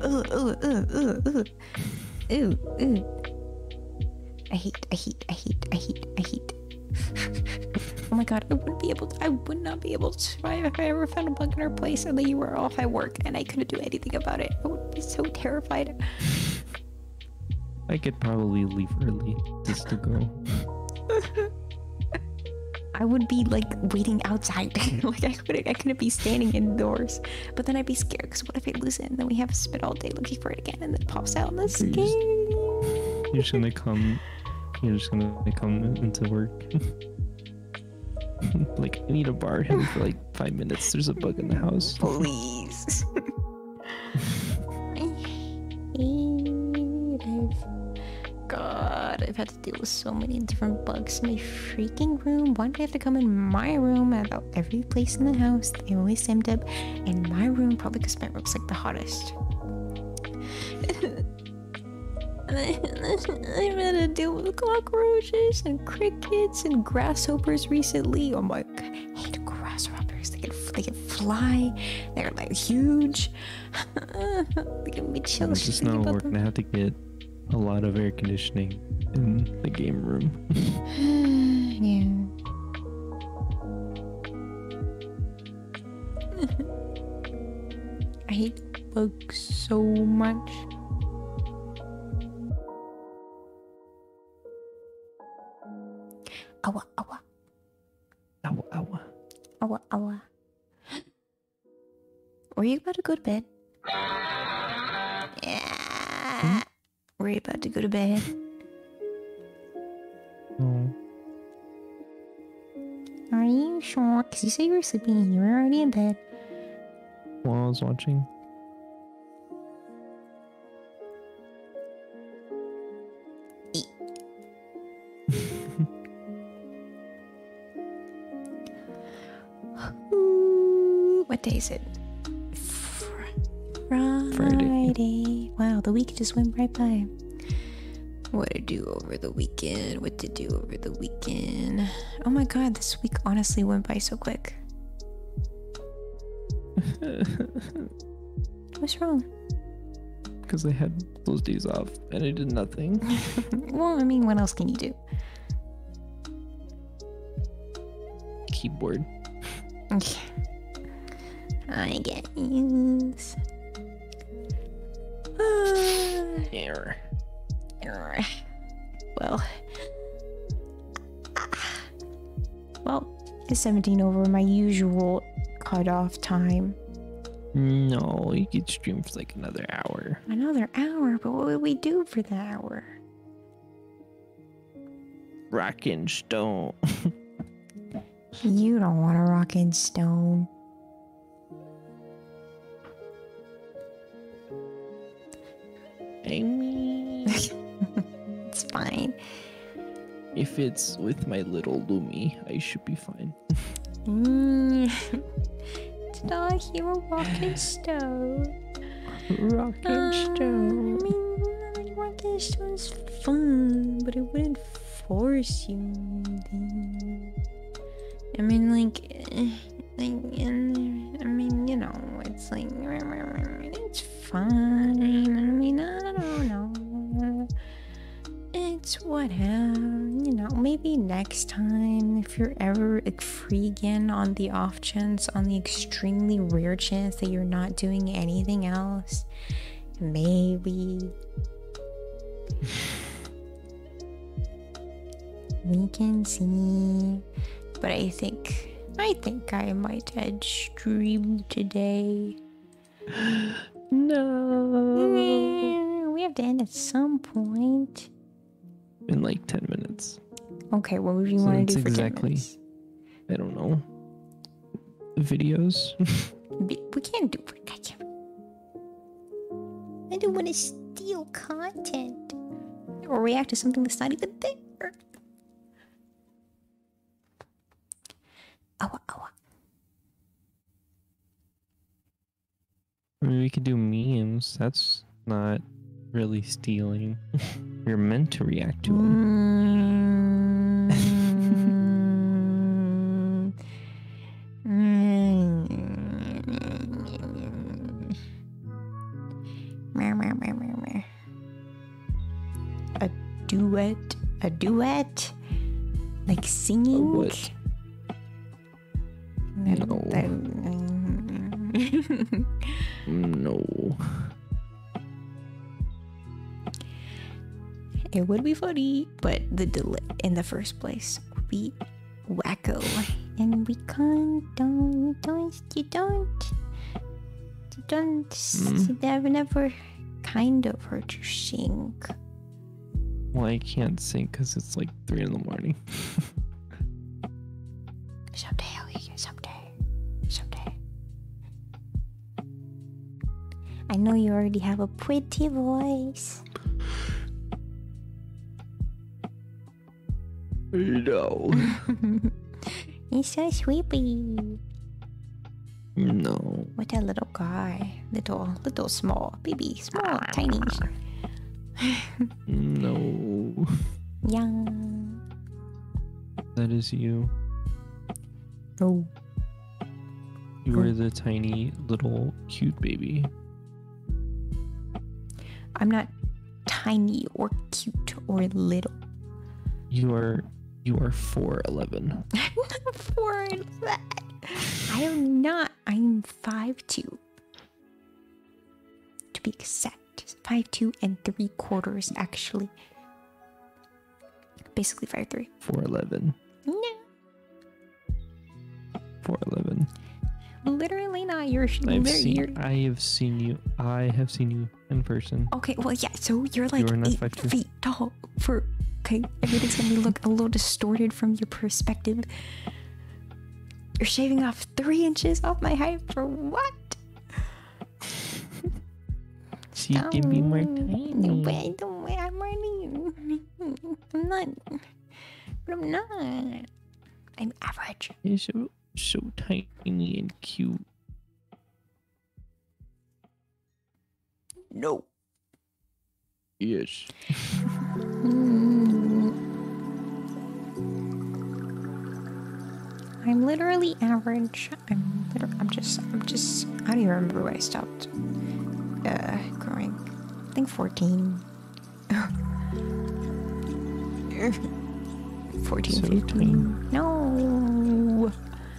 Ooh. I hate. Oh my god, I would not be able to survive if I ever found a bug in our place and then you were off at work and I couldn't do anything about it. I would be so terrified. I could probably leave early just to go. I would be like waiting outside. Like I couldn't be standing indoors. But then I'd be scared because what if I lose it and then we have to spend all day looking for it again and then it pops out and that's scary. You're just gonna come into work. Like, I need to borrow him for like 5 minutes. There's a bug in the house. Please. God, I've had to deal with so many different bugs in my freaking room. Why do I have to come in my room about every place in the house? They always end up in my room, probably because my room's like the hottest. I've had to deal with cockroaches and crickets and grasshoppers recently. Oh my god, I hate grasshoppers. They can fly. They're like huge. They can be chill. It's just not working. I have to get a lot of air conditioning in the game room. Yeah. I hate bugs so much. Awa, awa. Ow, ow. Awa, awa. Were you about to go to bed? Yeah. Were you about to go to bed? No. Are you sure? Because you said you were sleeping and you were already in bed. While I was watching. What day is it? Friday. Wow, the week just went right by. What to do over the weekend? Oh my god, this week honestly went by so quick. What's wrong? Because I had those days off and I did nothing. Well, I mean, what else can you do? Keyboard. Okay. I guess. Error. Well, it's 17 over my usual cutoff time. No, you could stream for like another hour. Another hour? But what would we do for the hour? Rockin' Stone. You don't want to rock in stone. I mean, It's fine. if it's with my little Lumi, I should be fine. Did I hear a rockin' stone? Rockin' Stone. I mean, rockin' stone's fun, but it wouldn't force you. I mean, you know, it's like, it's fine. I mean, I don't know. It's whatever, you know, maybe next time, if you're ever free again on the off chance, on the extremely rare chance that you're not doing anything else, maybe we can see. But I think I think I might end stream today. No. We have to end at some point. In like 10 minutes. Okay, what would you So want it's to do for 10 exactly- minutes? I don't know. Videos. We can't do it. I don't want to steal content. Or react to something that's not even there. Ow, ow. I mean, we could do memes. That's not really stealing. You're meant to react to them. A duet, like singing. what? No. No. It would be funny, but the delay in the first place would be wacko. And we can't, I've never kind of heard you sing. Well, I can't sing because it's like 3 in the morning. Someday I'll hear you, someday. I know you already have a pretty voice. No. He's so sweepy. No. What a little guy. Little small. Baby. Small. Tiny. No. Young. That is you. Oh. You are the tiny little cute baby. I'm not tiny or cute or little. You are 4'11". I'm not for that. I am not. I'm 5'2". To be exact. 5'2" and 3/4 actually. Basically 5'3". 4'11". No. 4'11". Literally not. You're I have seen you in person. okay, well yeah, so you're like You are not 8 5'2". feet tall for okay, everything's gonna look a little distorted from your perspective. You're shaving off 3 inches off my height for what? So you can be more No, but tiny. I don't. I'm already. I'm not. But I'm not. I'm average. You're so tiny and cute. No. Yes. I'm literally average. I'm just. I don't even remember when I stopped. Growing. I think 14. 14, So 15. tiny. No.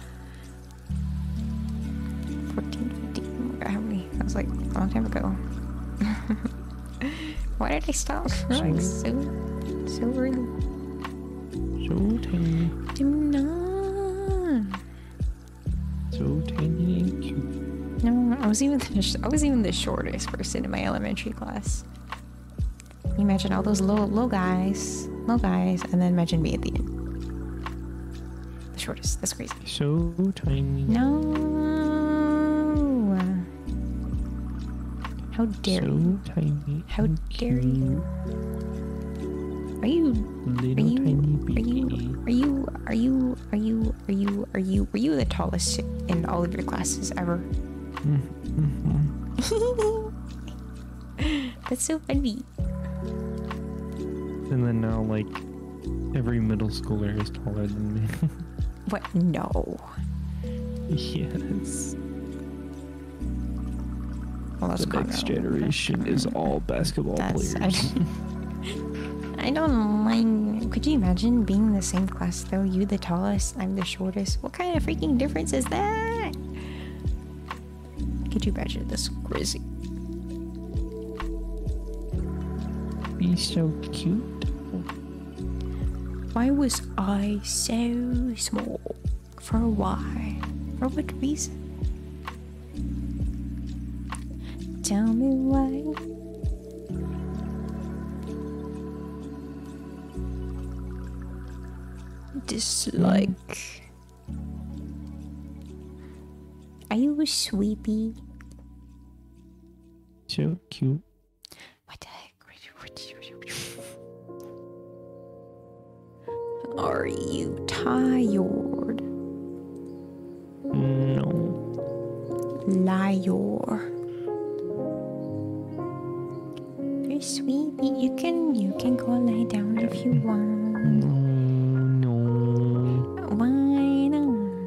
14, 15. How many? That was like a long time ago. Why did I stop growing so early? So tiny. Do not. So tiny and cute. No, I was even the shortest person in my elementary class. You imagine all those low guys, and then imagine me at the end. The shortest. That's crazy. So tiny. No. How dare you? So tiny. How and dare you? cute. Are you? Little tiny baby. Were you the tallest in all of your classes ever? That's so funny. And then now, like, every middle schooler is taller than me. What? No. Yes. Well, that's The next generation is all basketball players. I don't mind. Could you imagine being in the same class though? You the tallest, I'm the shortest. What kind of freaking difference is that? Could you imagine this crazy? Be so cute. Why was I so small? For why? For what reason? Tell me why. Dislike. Are you sleepy? So cute. What the heck? Are you tired? No. Liar. You're sleepy. You can go lie down if you want. No. Why not?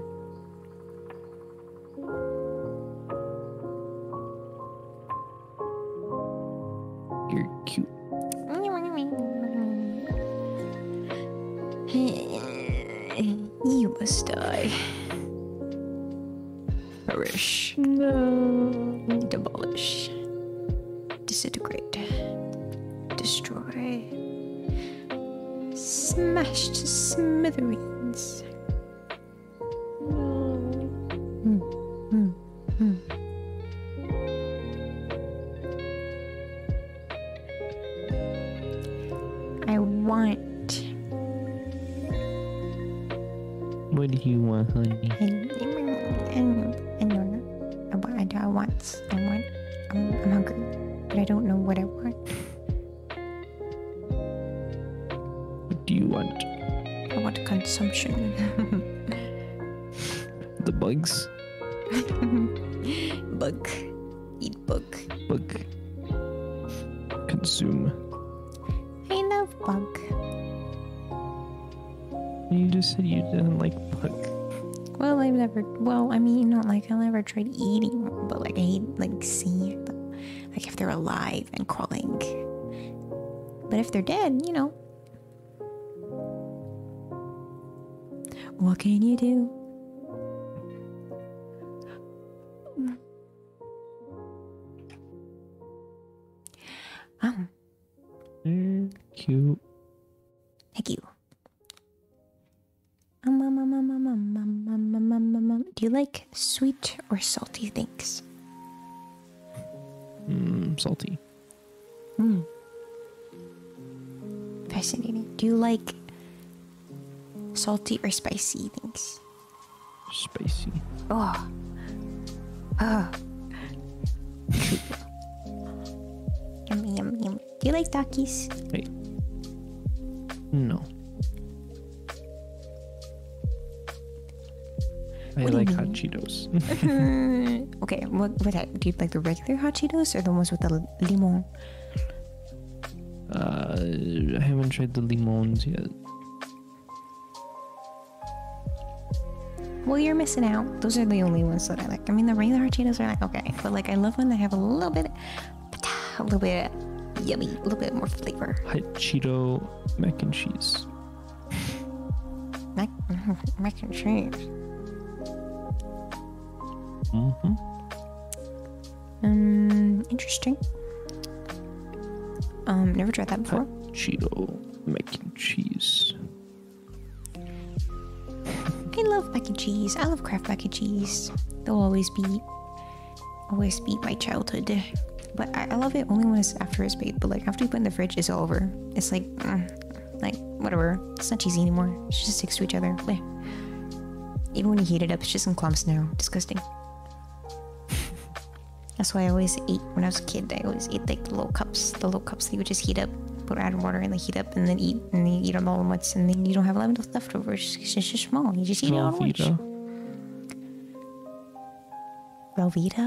You're cute. You must die. Perish. No. Demolish. Disintegrate. Destroy. Smash to smithereens. I want. What do you want, honey? I'm hungry, but I don't know what I want. What do you want? I want consumption. The bugs? Bug. Eat bug. Bug. Consume. I love bug. You just said you didn't like bug. Well, I mean, not like I never tried eating one, but like I hate like seeing them. Like if they're alive and crawling. But if they're dead, you know. What can you do? Cute. Thank you. Do you like sweet or salty things? Salty. Fascinating. Do you like salty or spicy things? Spicy. Oh. Yummy, yummy, yummy. Do you like Takis? Wait. No. I What do you like mean? hot Cheetos. Okay, what do you like the regular hot Cheetos or the ones with the limon? I haven't tried the limons yet. Well, you're missing out. Those are the only ones that I like. I mean, the regular hot Cheetos are like okay, but like I love when they have a little bit yummy, a little bit more flavor. Hot Cheeto mac and cheese. Mac and cheese. Interesting. Never tried that before. Hot Cheeto mac and cheese. I love mac and cheese. I love Kraft mac and cheese. They'll always be my childhood. But I love it only when it's after it's baked. But like after you put it in the fridge, it's all over. It's like whatever. It's not cheesy anymore. It just sticks to each other. Bleh. Even when you heat it up, it's just in clumps now. Disgusting. That's why I always ate when I was a kid. I always ate like the little cups that you would just heat up, put add water and like heat up, and then you eat them all at once, and then you don't have leftovers. It's just small. You just eat it all at once. Velveeta.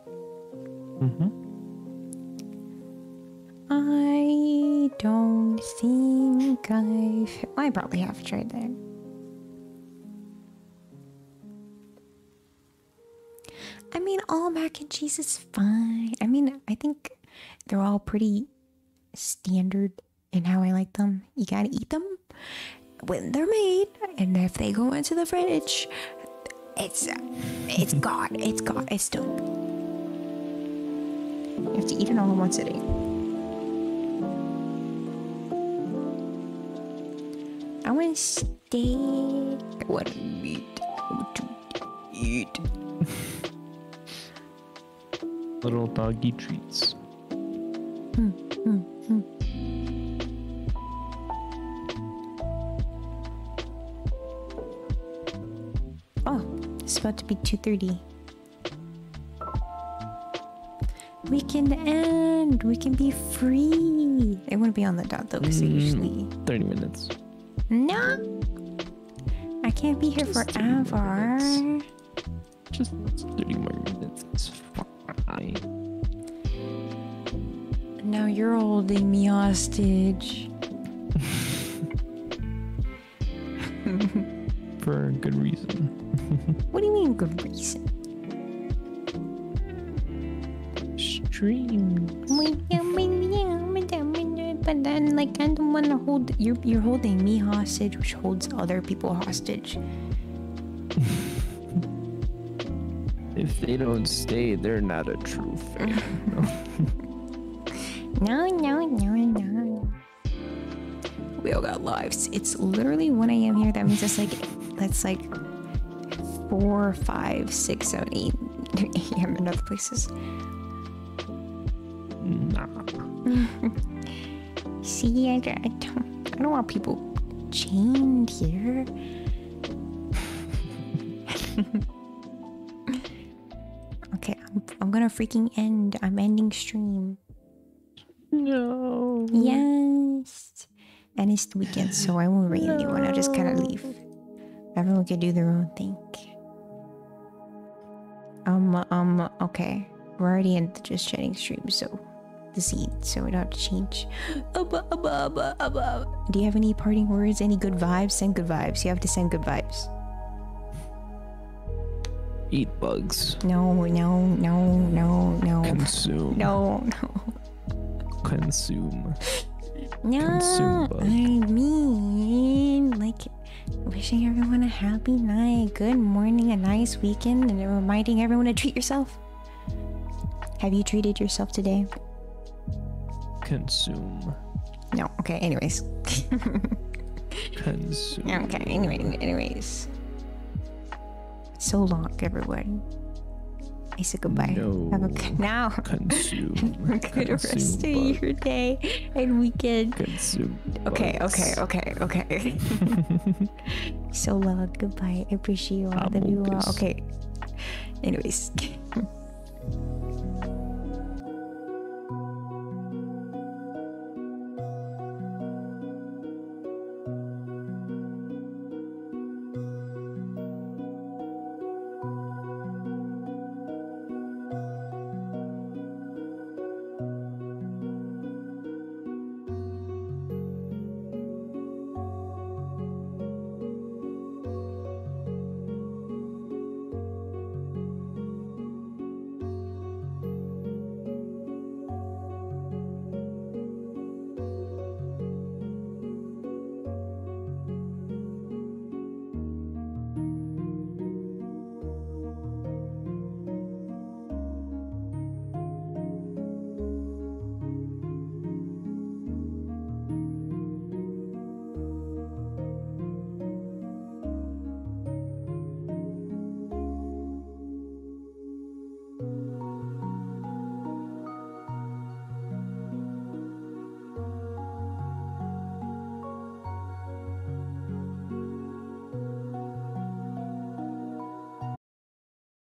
I don't think I probably have tried that. I mean, all mac and cheese is fine. I mean, I think they're all pretty standard in how I like them. You gotta eat them when they're made, and if they go into the fridge, it's gone. It's gone. It's done. You have to eat it all in one sitting. I want steak. I want meat. I to eat. Little doggy treats. Oh, it's about to be 2:30. We can end. We can be free. They wouldn't be on the dot though, because they usually 30 minutes. no. I can't be here Just 30 forever. minutes. Just 30 more minutes. It's fine. Now you're holding me hostage. For a good reason. What do you mean good reason? Streams. But then, like, I don't want to hold. You're holding me hostage, which holds other people hostage. If they don't stay, they're not a true fan. No. We all got lives. It's literally 1 a.m. here. That means that's like 4, 5, 6, 7, 8 a.m. in other places. Nah. See, I don't want people chained here. Okay, I'm gonna freaking end. I'm ending stream. No. Yes. And it's the weekend, so I won't raid anyone. I'll just kind of leave. Everyone can do their own thing. Okay. We're already in the just chatting stream, so the seed, so we don't have to change. Do you have any parting words? Any good vibes? Send good vibes. You have to send good vibes. Eat bugs. No. Consume. No. Consume. No, Consume bug. I mean, like, wishing everyone a happy night, good morning, a nice weekend, and reminding everyone to treat yourself. Have you treated yourself today? Consume. No. Okay. Anyways. Consume. Okay. Anyways. So long, everyone. I said goodbye. No. Have a good now. Consume. Have a good rest of Consume your day and weekend. Consume. Okay. bugs. Okay. So long. Goodbye. I appreciate you all. Love you all. Amogus. Okay. Anyways.